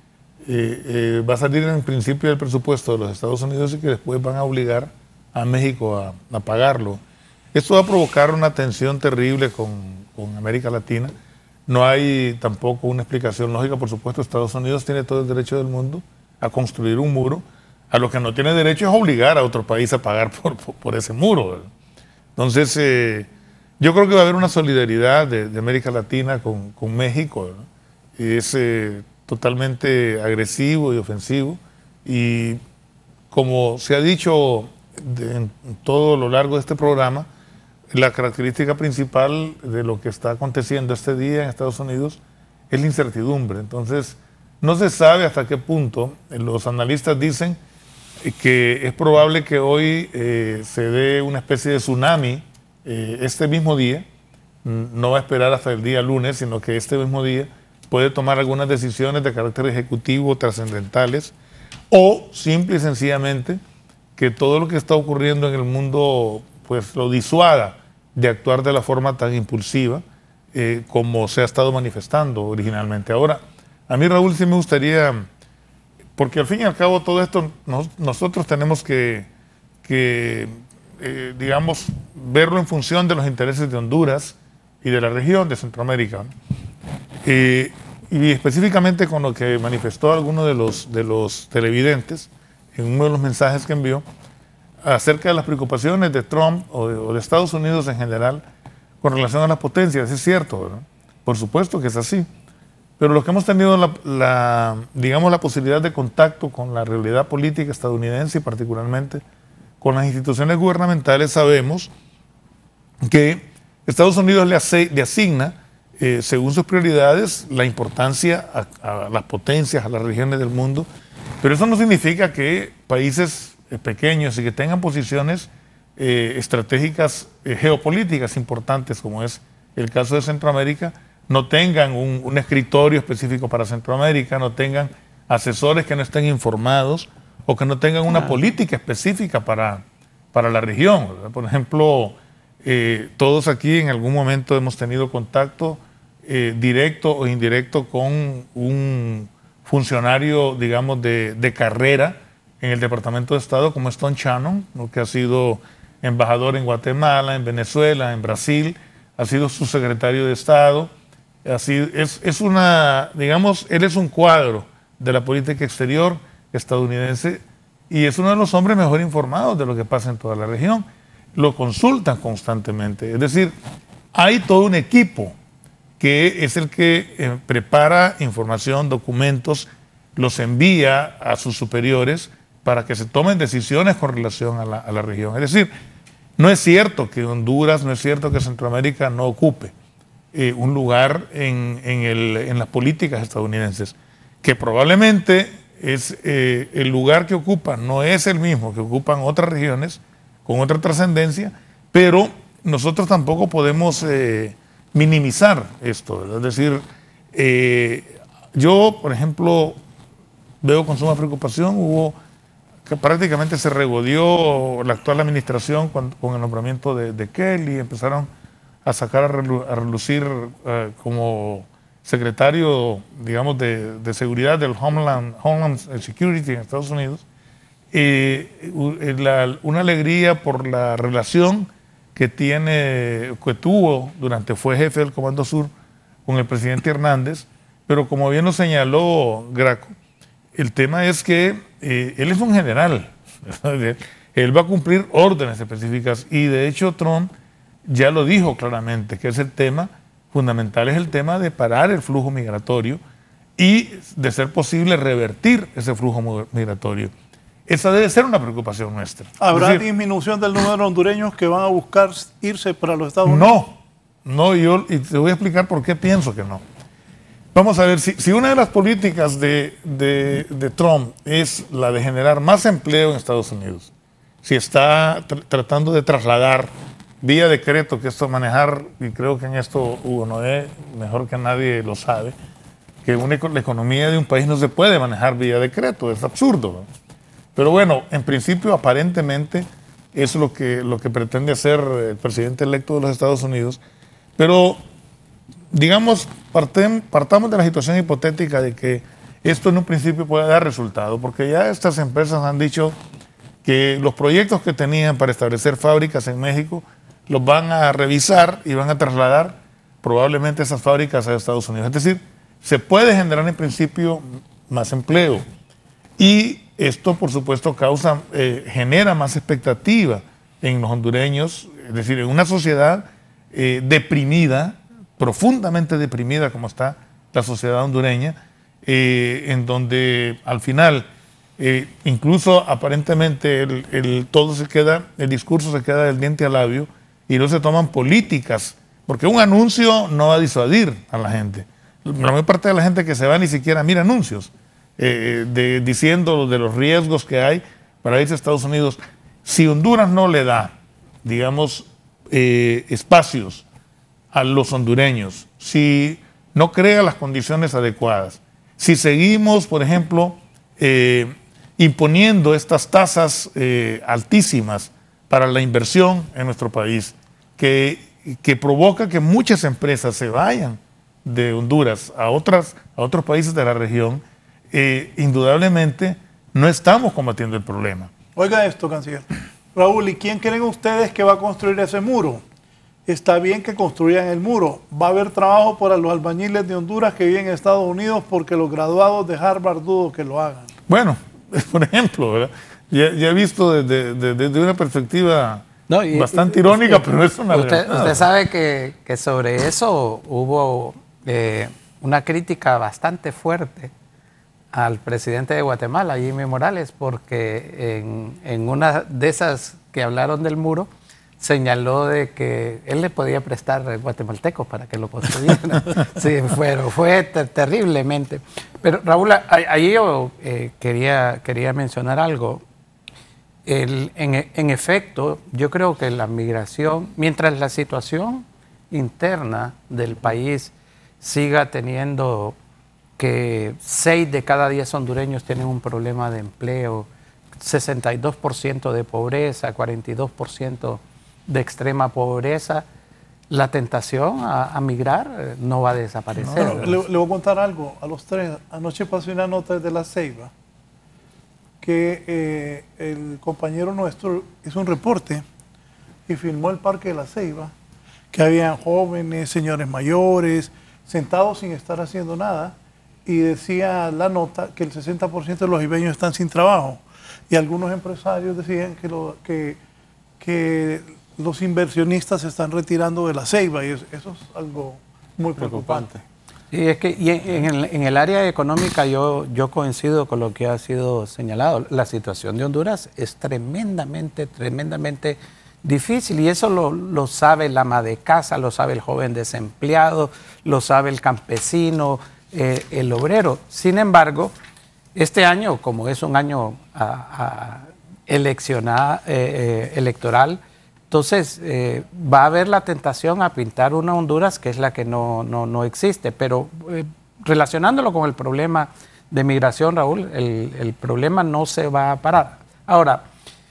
eh, va a salir en principio del presupuesto de los Estados Unidos y que después van a obligar a México a, a pagarlo. Esto va a provocar una tensión terrible con, con América Latina. No hay tampoco una explicación lógica. Por supuesto, Estados Unidos tiene todo el derecho del mundo a construir un muro. A lo que no tiene derecho es obligar a otro país a pagar por, por, por ese muro, ¿verdad? Entonces, eh, yo creo que va a haber una solidaridad de, de América Latina con, con México, ¿verdad? Es eh, totalmente agresivo y ofensivo. Y como se ha dicho de, en todo lo largo de este programa, la característica principal de lo que está aconteciendo este día en Estados Unidos es la incertidumbre. Entonces, no se sabe hasta qué punto. Los analistas dicen que es probable que hoy eh, se dé una especie de tsunami eh, este mismo día. No va a esperar hasta el día lunes, sino que este mismo día puede tomar algunas decisiones de carácter ejecutivo trascendentales, o simple y sencillamente que todo lo que está ocurriendo en el mundo pues lo disuada de actuar de la forma tan impulsiva eh, como se ha estado manifestando originalmente. Ahora, a mí, Raúl, sí me gustaría, porque al fin y al cabo todo esto nos, nosotros tenemos que, que eh, digamos, verlo en función de los intereses de Honduras y de la región de Centroamérica. Eh, y específicamente con lo que manifestó alguno de los, de los televidentes en uno de los mensajes que envió acerca de las preocupaciones de Trump o de, o de Estados Unidos en general con relación a las potencias. Es cierto, ¿verdad? Por supuesto que es así. Pero los que hemos tenido la, la, digamos, la posibilidad de contacto con la realidad política estadounidense y particularmente con las instituciones gubernamentales, sabemos que Estados Unidos le, hace, le asigna, eh, según sus prioridades, la importancia a, a las potencias, a las regiones del mundo. Pero eso no significa que países eh, pequeños y que tengan posiciones eh, estratégicas eh, geopolíticas importantes, como es el caso de Centroamérica, no tengan un, un escritorio específico para Centroamérica, no tengan asesores que no estén informados o que no tengan una política específica para, para la región, ¿verdad? Por ejemplo, eh, todos aquí en algún momento hemos tenido contacto eh, directo o indirecto con un funcionario, digamos, de, de carrera en el Departamento de Estado, como es Tom Shannon, ¿no? Que ha sido embajador en Guatemala, en Venezuela, en Brasil, ha sido subsecretario de Estado. Así es, es una, digamos, él es un cuadro de la política exterior estadounidense y es uno de los hombres mejor informados de lo que pasa en toda la región. Lo consultan constantemente. Es decir, hay todo un equipo que es el que eh, prepara información, documentos, los envía a sus superiores para que se tomen decisiones con relación a la, a la región. Es decir, no es cierto que Honduras, no es cierto que Centroamérica no ocupe Eh, un lugar en, en, el, en las políticas estadounidenses, que probablemente es eh, el lugar que ocupan, no es el mismo que ocupan otras regiones con otra trascendencia, pero nosotros tampoco podemos eh, minimizar esto, ¿verdad? Es decir, eh, yo, por ejemplo, veo con suma preocupación, hubo que prácticamente se regodeó la actual administración con, con el nombramiento de, de Kelly, empezaron a sacar a, relu, a relucir uh, como secretario, digamos, de, de seguridad del Homeland, Homeland Security en Estados Unidos, eh, la, una alegría por la relación que tiene, que tuvo durante, fue jefe del Comando Sur con el presidente Hernández, pero como bien lo señaló Graco, el tema es que eh, él es un general, él va a cumplir órdenes específicas y de hecho Trump ya lo dijo claramente, que es el tema fundamental, es el tema de parar el flujo migratorio y, de ser posible, revertir ese flujo migratorio. Esa debe ser una preocupación nuestra. ¿Habrá es decir, disminución del número de hondureños que van a buscar irse para los Estados Unidos? No, no, yo y te voy a explicar por qué pienso que no. Vamos a ver, si, si una de las políticas de, de, de Trump es la de generar más empleo en Estados Unidos, si está tr tratando de trasladar vía decreto, que esto manejar, y creo que en esto Hugo Noé, mejor que nadie lo sabe, que una, la economía de un país no se puede manejar vía decreto, es absurdo, ¿no? Pero bueno, en principio, aparentemente, es lo que, lo que pretende hacer el presidente electo de los Estados Unidos, pero digamos, partem, partamos de la situación hipotética de que esto en un principio puede dar resultado, porque ya estas empresas han dicho que los proyectos que tenían para establecer fábricas en México los van a revisar y van a trasladar probablemente esas fábricas a Estados Unidos. Es decir, se puede generar en principio más empleo y esto por supuesto causa, eh, genera más expectativa en los hondureños, es decir, en una sociedad eh, deprimida, profundamente deprimida como está la sociedad hondureña, eh, en donde al final eh, incluso aparentemente el, el, todo se queda, el discurso se queda del diente al labio y no se toman políticas, porque un anuncio no va a disuadir a la gente. La mayor parte de la gente que se va ni siquiera mira anuncios eh, de, diciendo de los riesgos que hay para irse a Estados Unidos. Si Honduras no le da, digamos, eh, espacios a los hondureños, si no crea las condiciones adecuadas, si seguimos, por ejemplo, eh, imponiendo estas tasas eh, altísimas para la inversión en nuestro país, que, que provoca que muchas empresas se vayan de Honduras a, otras, a otros países de la región, eh, indudablemente no estamos combatiendo el problema. Oiga esto, canciller. Raúl, ¿y quién creen ustedes que va a construir ese muro? Está bien que construyan el muro. Va a haber trabajo para los albañiles de Honduras que viven en Estados Unidos porque los graduados de Harvard dudo que lo hagan. Bueno, por ejemplo, ¿verdad? Ya, ya he visto desde, desde, desde una perspectiva no, y, bastante y, irónica, y, pero es una usted, realidad. Usted sabe que, que sobre eso hubo eh, una crítica bastante fuerte al presidente de Guatemala, Jimmy Morales, porque en, en una de esas que hablaron del muro, señaló de que él le podía prestar guatemaltecos para que lo construyeran. Sí, fue, fue ter terriblemente. Pero Raúl, ahí yo eh, quería, quería mencionar algo. El, en, en efecto, yo creo que la migración, mientras la situación interna del país siga teniendo que seis de cada diez hondureños tienen un problema de empleo, sesenta y dos por ciento de pobreza, cuarenta y dos por ciento de extrema pobreza, la tentación a, a migrar eh, no va a desaparecer. No, le, le voy a contar algo a los tres. Anoche pasé una nota desde La Ceiba que eh, el compañero nuestro hizo un reporte y filmó el parque de La Ceiba, que habían jóvenes, señores mayores, sentados sin estar haciendo nada, y decía la nota que el sesenta por ciento de los ibeños están sin trabajo. Y algunos empresarios decían que, lo, que, que los inversionistas se están retirando de La Ceiba, y eso, eso es algo muy preocupante. Y es que y en, el, en el área económica yo, yo coincido con lo que ha sido señalado. La situación de Honduras es tremendamente, tremendamente difícil, y eso lo, lo sabe el ama de casa, lo sabe el joven desempleado, lo sabe el campesino, eh, el obrero. Sin embargo, este año, como es un año a, a eleccionar, eh, eh, electoral, entonces eh, va a haber la tentación a pintar una Honduras que es la que no, no, no existe. Pero eh, relacionándolo con el problema de migración, Raúl, el, el problema no se va a parar. Ahora,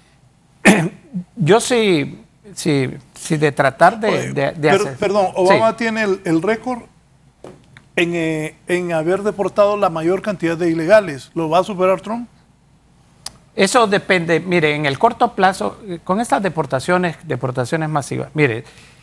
yo sí, sí, sí de tratar de, Oye, de, de pero, hacer... Perdón, Obama sí. tiene el, el récord en, eh, en haber deportado la mayor cantidad de ilegales. ¿Lo va a superar Trump? Eso depende, mire, en el corto plazo, con estas deportaciones, deportaciones masivas, mire,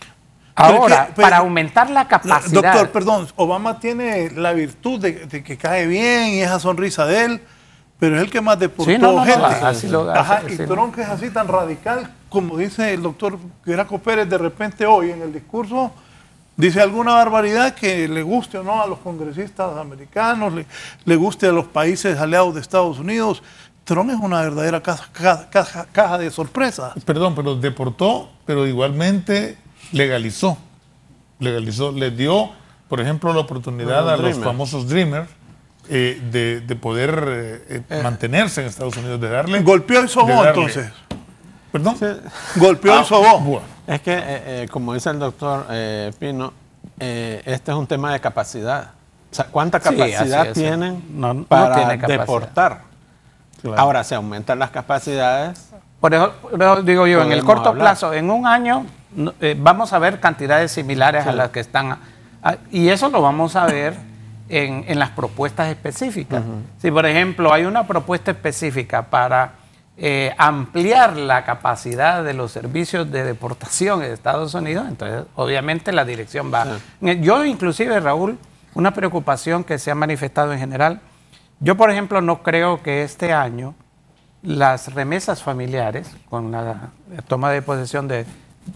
ahora, que, pero, para aumentar la capacidad... Doctor, perdón, Obama tiene la virtud de, de que cae bien y esa sonrisa de él, pero es el que más deportó sí, no, no, gente. No, así lo, Ajá, así, y sí, Trump, no. que es así tan radical, como dice el doctor Graco Pérez, de repente hoy en el discurso, dice alguna barbaridad que le guste o no a los congresistas americanos, le, le guste a los países aliados de Estados Unidos. Trump es una verdadera caja, caja, caja, caja de sorpresas. Perdón, pero deportó, pero igualmente legalizó. Legalizó, le dio, por ejemplo, la oportunidad bueno, a dreamer. los famosos Dreamers eh, de, de poder eh, eh. mantenerse en Estados Unidos, de darle... Golpeó y sobó, darle, entonces. ¿Perdón? Sí. Golpeó ah, y sobó. Bueno. Es que, eh, eh, como dice el doctor eh, Pino, eh, este es un tema de capacidad. O sea, ¿cuánta capacidad sí, tienen no, no para tiene capacidad. deportar? Claro. Ahora, se aumentan las capacidades. Por eso, por eso digo yo, en el corto hablar. plazo, en un año, eh, vamos a ver cantidades similares sí. a las que están. A, y eso lo vamos a ver en, en las propuestas específicas. Uh-huh. Si, por ejemplo, hay una propuesta específica para eh, ampliar la capacidad de los servicios de deportación en Estados Unidos, entonces, obviamente, la dirección va. Sí. Yo, inclusive, Raúl, una preocupación que se ha manifestado en general. Yo, por ejemplo, no creo que este año las remesas familiares, con la toma de posesión de,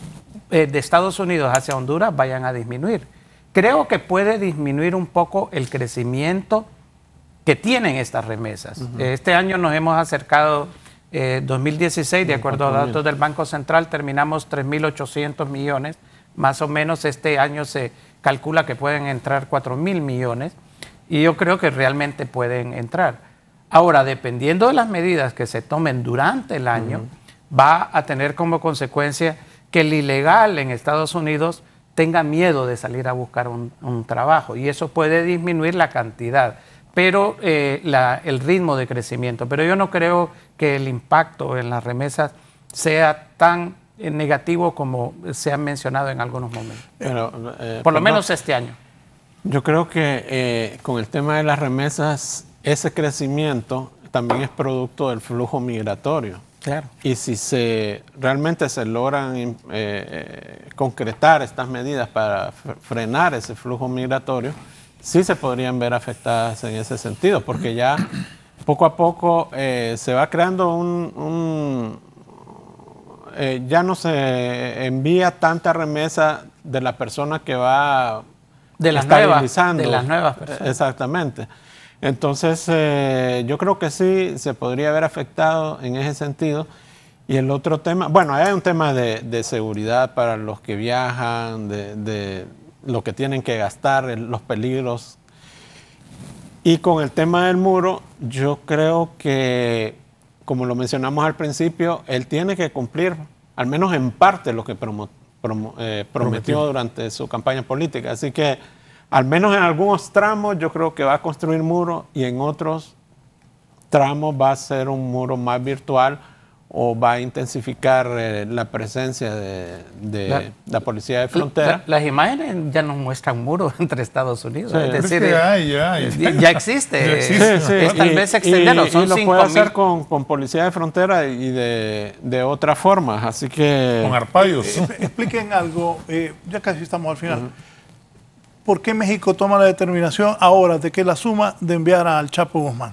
de Estados Unidos hacia Honduras, vayan a disminuir. Creo que puede disminuir un poco el crecimiento que tienen estas remesas. Uh-huh. Este año nos hemos acercado, eh, dos mil dieciséis, de acuerdo a datos del Banco Central, terminamos tres mil ochocientos millones, más o menos este año se calcula que pueden entrar cuatro mil millones. Y yo creo que realmente pueden entrar. Ahora, dependiendo de las medidas que se tomen durante el año, uh-huh. va a tener como consecuencia que el ilegal en Estados Unidos tenga miedo de salir a buscar un, un trabajo. Y eso puede disminuir la cantidad, pero eh, la, el ritmo de crecimiento. Pero yo no creo que el impacto en las remesas sea tan eh, negativo como se ha mencionado en algunos momentos. Pero, eh, Por lo menos este año. Yo creo que eh, con el tema de las remesas, ese crecimiento también es producto del flujo migratorio. Claro. Y si se realmente se logran eh, concretar estas medidas para frenar ese flujo migratorio, sí se podrían ver afectadas en ese sentido, porque ya poco a poco eh, se va creando un... un eh, ya no se envía tanta remesa de la persona que va... De las, nuevas, de las nuevas personas. Exactamente. Entonces, eh, yo creo que sí se podría haber afectado en ese sentido. Y el otro tema, bueno, hay un tema de, de seguridad para los que viajan, de, de lo que tienen que gastar, los peligros. Y con el tema del muro, yo creo que, como lo mencionamos al principio, él tiene que cumplir, al menos en parte, lo que promo, promo, eh, prometió, prometió durante su campaña política. Así que, al menos en algunos tramos, yo creo que va a construir muro y en otros tramos va a ser un muro más virtual o va a intensificar eh, la presencia de, de la, la policía de frontera. La, las imágenes ya nos muestran muros entre Estados Unidos. Sí, es decir, es que hay, ya, hay. ya, ya existe. Ya existe. Sí, sí. Es tal y, vez extenderlo. Y, Son y lo cinco puede mil. hacer con, con policía de frontera y de, de otras formas. Así que... Con arpallos. Eh, expliquen algo, eh, ya casi estamos al final. Uh-huh. ¿Por qué México toma la determinación ahora de que la suma de enviar al Chapo Guzmán?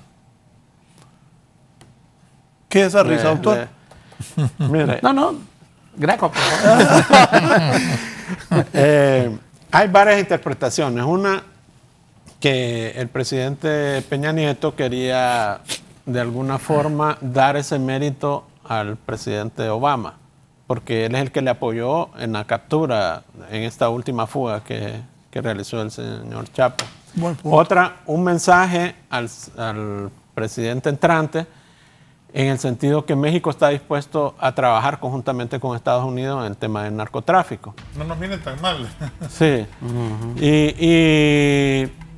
¿Qué es esa risa, le, doctor? Le, Mire, no, no, Graco, por favor. eh, hay varias interpretaciones. Una, que el presidente Peña Nieto quería de alguna forma dar ese mérito al presidente Obama, porque él es el que le apoyó en la captura, en esta última fuga que, que realizó el señor Chapo. Otra, un mensaje al, al presidente entrante, en el sentido que México está dispuesto a trabajar conjuntamente con Estados Unidos en el tema del narcotráfico. No nos viene tan mal. Sí. Uh-huh. y, y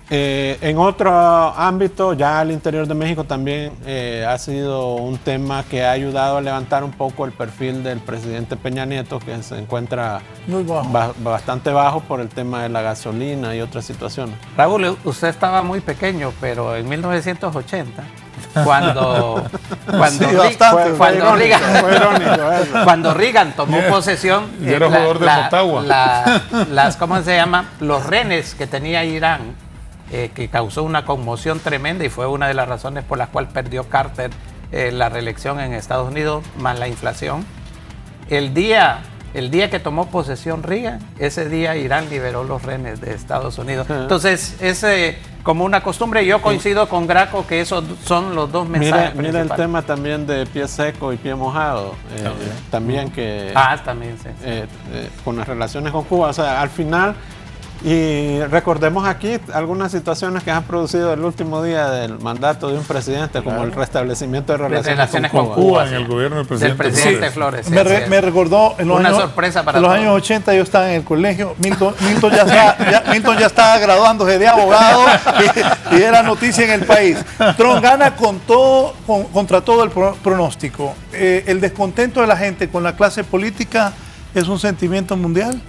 Eh, en otro ámbito, ya al interior de México también eh, ha sido un tema que ha ayudado a levantar un poco el perfil del presidente Peña Nieto, que se encuentra Muy bajo. ba bastante bajo por el tema de la gasolina y otras situaciones. Raúl, usted estaba muy pequeño, pero en mil novecientos ochenta, cuando, cuando, Sí, Ri- bastante. fue- cuando Fue Reagan, irónico, fue irónico eso. cuando Reagan tomó posesión, Yo era eh, la- jugador de la- Motagua. la- las, ¿cómo se llama? Los renes que tenía Irán, eh, que causó una conmoción tremenda y fue una de las razones por las cuales perdió Carter eh, la reelección en Estados Unidos, más la inflación. El día, el día que tomó posesión Reagan, ese día Irán liberó los rehenes de Estados Unidos. Entonces, es eh, como una costumbre. Yo coincido con Graco que esos son los dos mensajes Mira, mira el principales. tema también de pie seco y pie mojado, eh, También. también que Ah, también, sí. eh, eh, con las relaciones con Cuba, o sea, al final, y recordemos aquí algunas situaciones que han producido el último día del mandato de un presidente, como el restablecimiento de relaciones, relaciones con con Cuba. Cuba en el gobierno del Del presidente, presidente Flores. Flores. sí, Me, re- así es. me recordó en los, Una años, sorpresa para en los todos. años ochenta yo estaba en el colegio, Milton, Milton, ya, estaba, ya, Milton ya estaba graduándose de abogado y, y era noticia en el país. Trump gana con todo, con- contra todo el pro- pronóstico. Eh, el descontento de la gente con la clase política es un sentimiento mundial.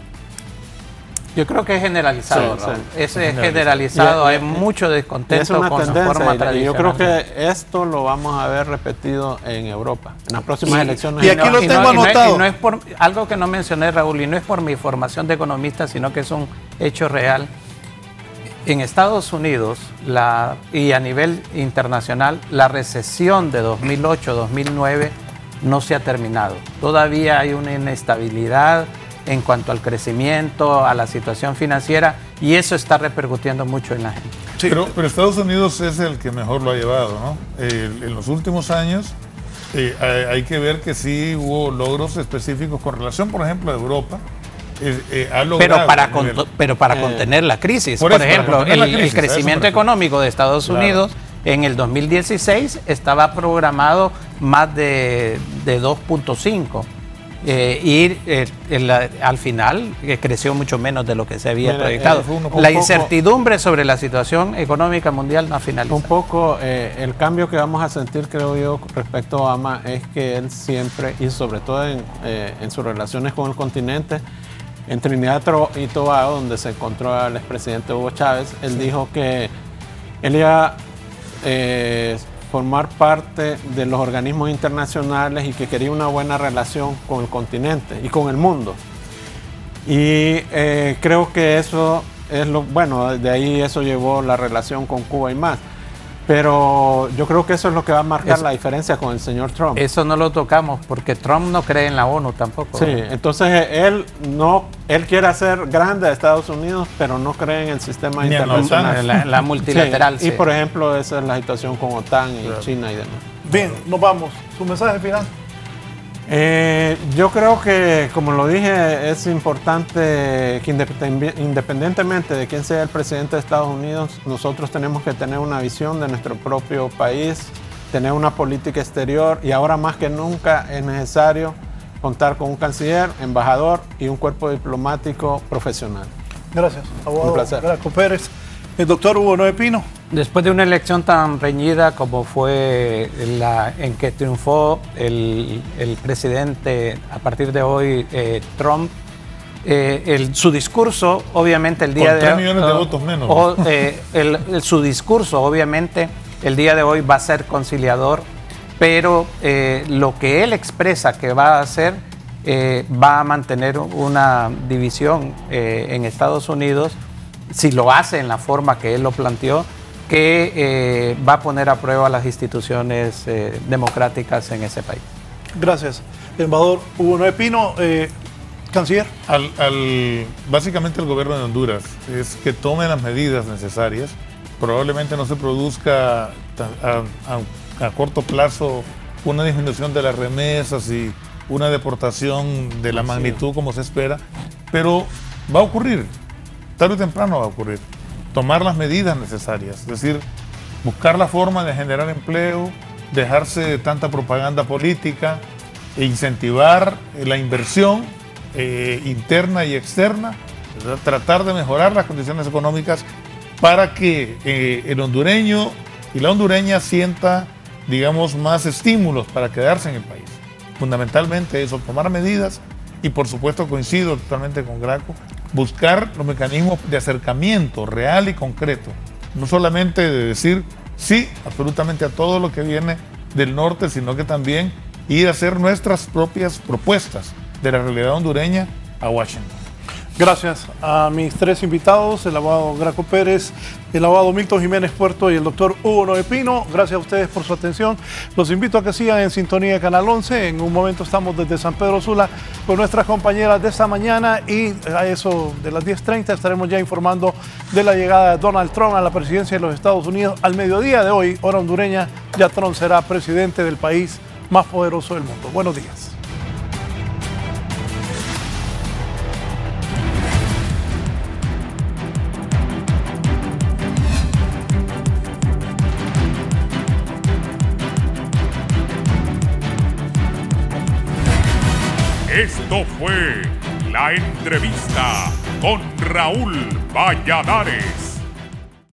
Yo creo que es generalizado, Sí, Raúl. sí. Eso es generalizado. Y- y- Hay mucho Y descontento es una con la tendencia, forma y- y tradicional. yo creo que esto lo vamos a ver repetido en Europa, en las próximas Y- elecciones. y aquí en lo Europa. tengo y no, anotado. Y no es por algo que no mencioné, Raúl, y no es por mi formación de economista, sino que es un hecho real. En Estados Unidos la, y a nivel internacional, la recesión de dos mil ocho dos mil nueve no se ha terminado. Todavía hay una inestabilidad en cuanto al crecimiento, a la situación financiera, y eso está repercutiendo mucho en la gente. Pero, pero Estados Unidos es el que mejor lo ha llevado, ¿no? Eh, en los últimos años eh, hay, hay que ver que sí hubo logros específicos con relación, por ejemplo, a Europa. Eh, eh, ha logrado Pero para, a nivel- conto- pero para Eh, contener la crisis. por Por, eso, para ejemplo, contener la el, el crisis, a eso me crecimiento refiero. económico de Estados Claro. Unidos en el dos mil dieciséis estaba programado más de, de dos punto cinco. Eh, y eh, el- al final eh, creció mucho menos de lo que se había Mira, proyectado. eh, fue un- un la poco- incertidumbre sobre la situación económica mundial no ha finalizado. Un poco eh, el cambio que vamos a sentir, creo yo, respecto a Obama es que él siempre, y sobre todo en, eh, en sus relaciones con el continente, en Trinidad Tro- y Tobago, donde se encontró al expresidente Hugo Chávez, él dijo que él iba a eh, formar parte de los organismos internacionales y que quería una buena relación con el continente y con el mundo. Y eh, creo que eso es lo bueno, de ahí eso llevó la relación con Cuba y más. Pero yo creo que eso es lo que va a marcar Eso- la diferencia con el señor Trump. Eso no lo tocamos porque Trump no cree en la ONU tampoco. Sí, entonces eh, él no, él quiere hacer grande a Estados Unidos, pero no cree en el sistema Ni en la internacional. OTAN. La- la multilateral, Sí, sí. Y por ejemplo, esa es la situación con OTAN y Claro. China y demás. Bien, nos vamos. ¿Su mensaje final? Eh, yo creo que, como lo dije, es importante que independ- independientemente de quién sea el presidente de Estados Unidos, nosotros tenemos que tener una visión de nuestro propio país, tener una política exterior y ahora más que nunca es necesario contar con un canciller, embajador y un cuerpo diplomático profesional. Gracias, abogado Un placer. Graco Pérez. El doctor Hugo Noé Pino. Después de una elección tan reñida como fue la en que triunfó el, el presidente a partir de hoy, eh, Trump, eh, el- su discurso, obviamente, el día Con de tres hoy. millones de votos menos. o, eh, el- el- su discurso, obviamente, el día de hoy va a ser conciliador, pero eh, lo que él expresa que va a hacer eh, va a mantener una división eh, en Estados Unidos, si lo hace en la forma que él lo planteó, que eh, va a poner a prueba las instituciones eh, democráticas en ese país. Gracias. Embajador Hugo Noé Pino, eh, canciller. Al, al- básicamente el gobierno de Honduras es que tome las medidas necesarias. Probablemente no se produzca ta- a, a- a corto plazo una disminución de las remesas y una deportación de la magnitud como se espera, pero va a ocurrir, tarde o temprano va a ocurrir. Tomar las medidas necesarias, es decir, buscar la forma de generar empleo, dejarse de tanta propaganda política, e incentivar eh, la inversión eh, interna y externa, ¿verdad? Tratar de mejorar las condiciones económicas para que eh, el hondureño y la hondureña sienta, digamos, más estímulos para quedarse en el país. Fundamentalmente eso, tomar medidas y por supuesto coincido totalmente con Graco, buscar los mecanismos de acercamiento real y concreto, no solamente de decir sí absolutamente a todo lo que viene del norte, sino que también ir a hacer nuestras propias propuestas de la realidad hondureña a Washington. Gracias a mis tres invitados, el abogado Graco Pérez, el abogado Milton Jiménez Puerto y el doctor Hugo Noé Pino. Gracias a ustedes por su atención. Los invito a que sigan en sintonía de Canal once. En un momento estamos desde San Pedro Sula con nuestras compañeras de esta mañana y a eso de las diez treinta estaremos ya informando de la llegada de Donald Trump a la presidencia de los Estados Unidos. Al mediodía de hoy, hora hondureña, ya Trump será presidente del país más poderoso del mundo. Buenos días. Esto fue La Entrevista con Raúl Valladares.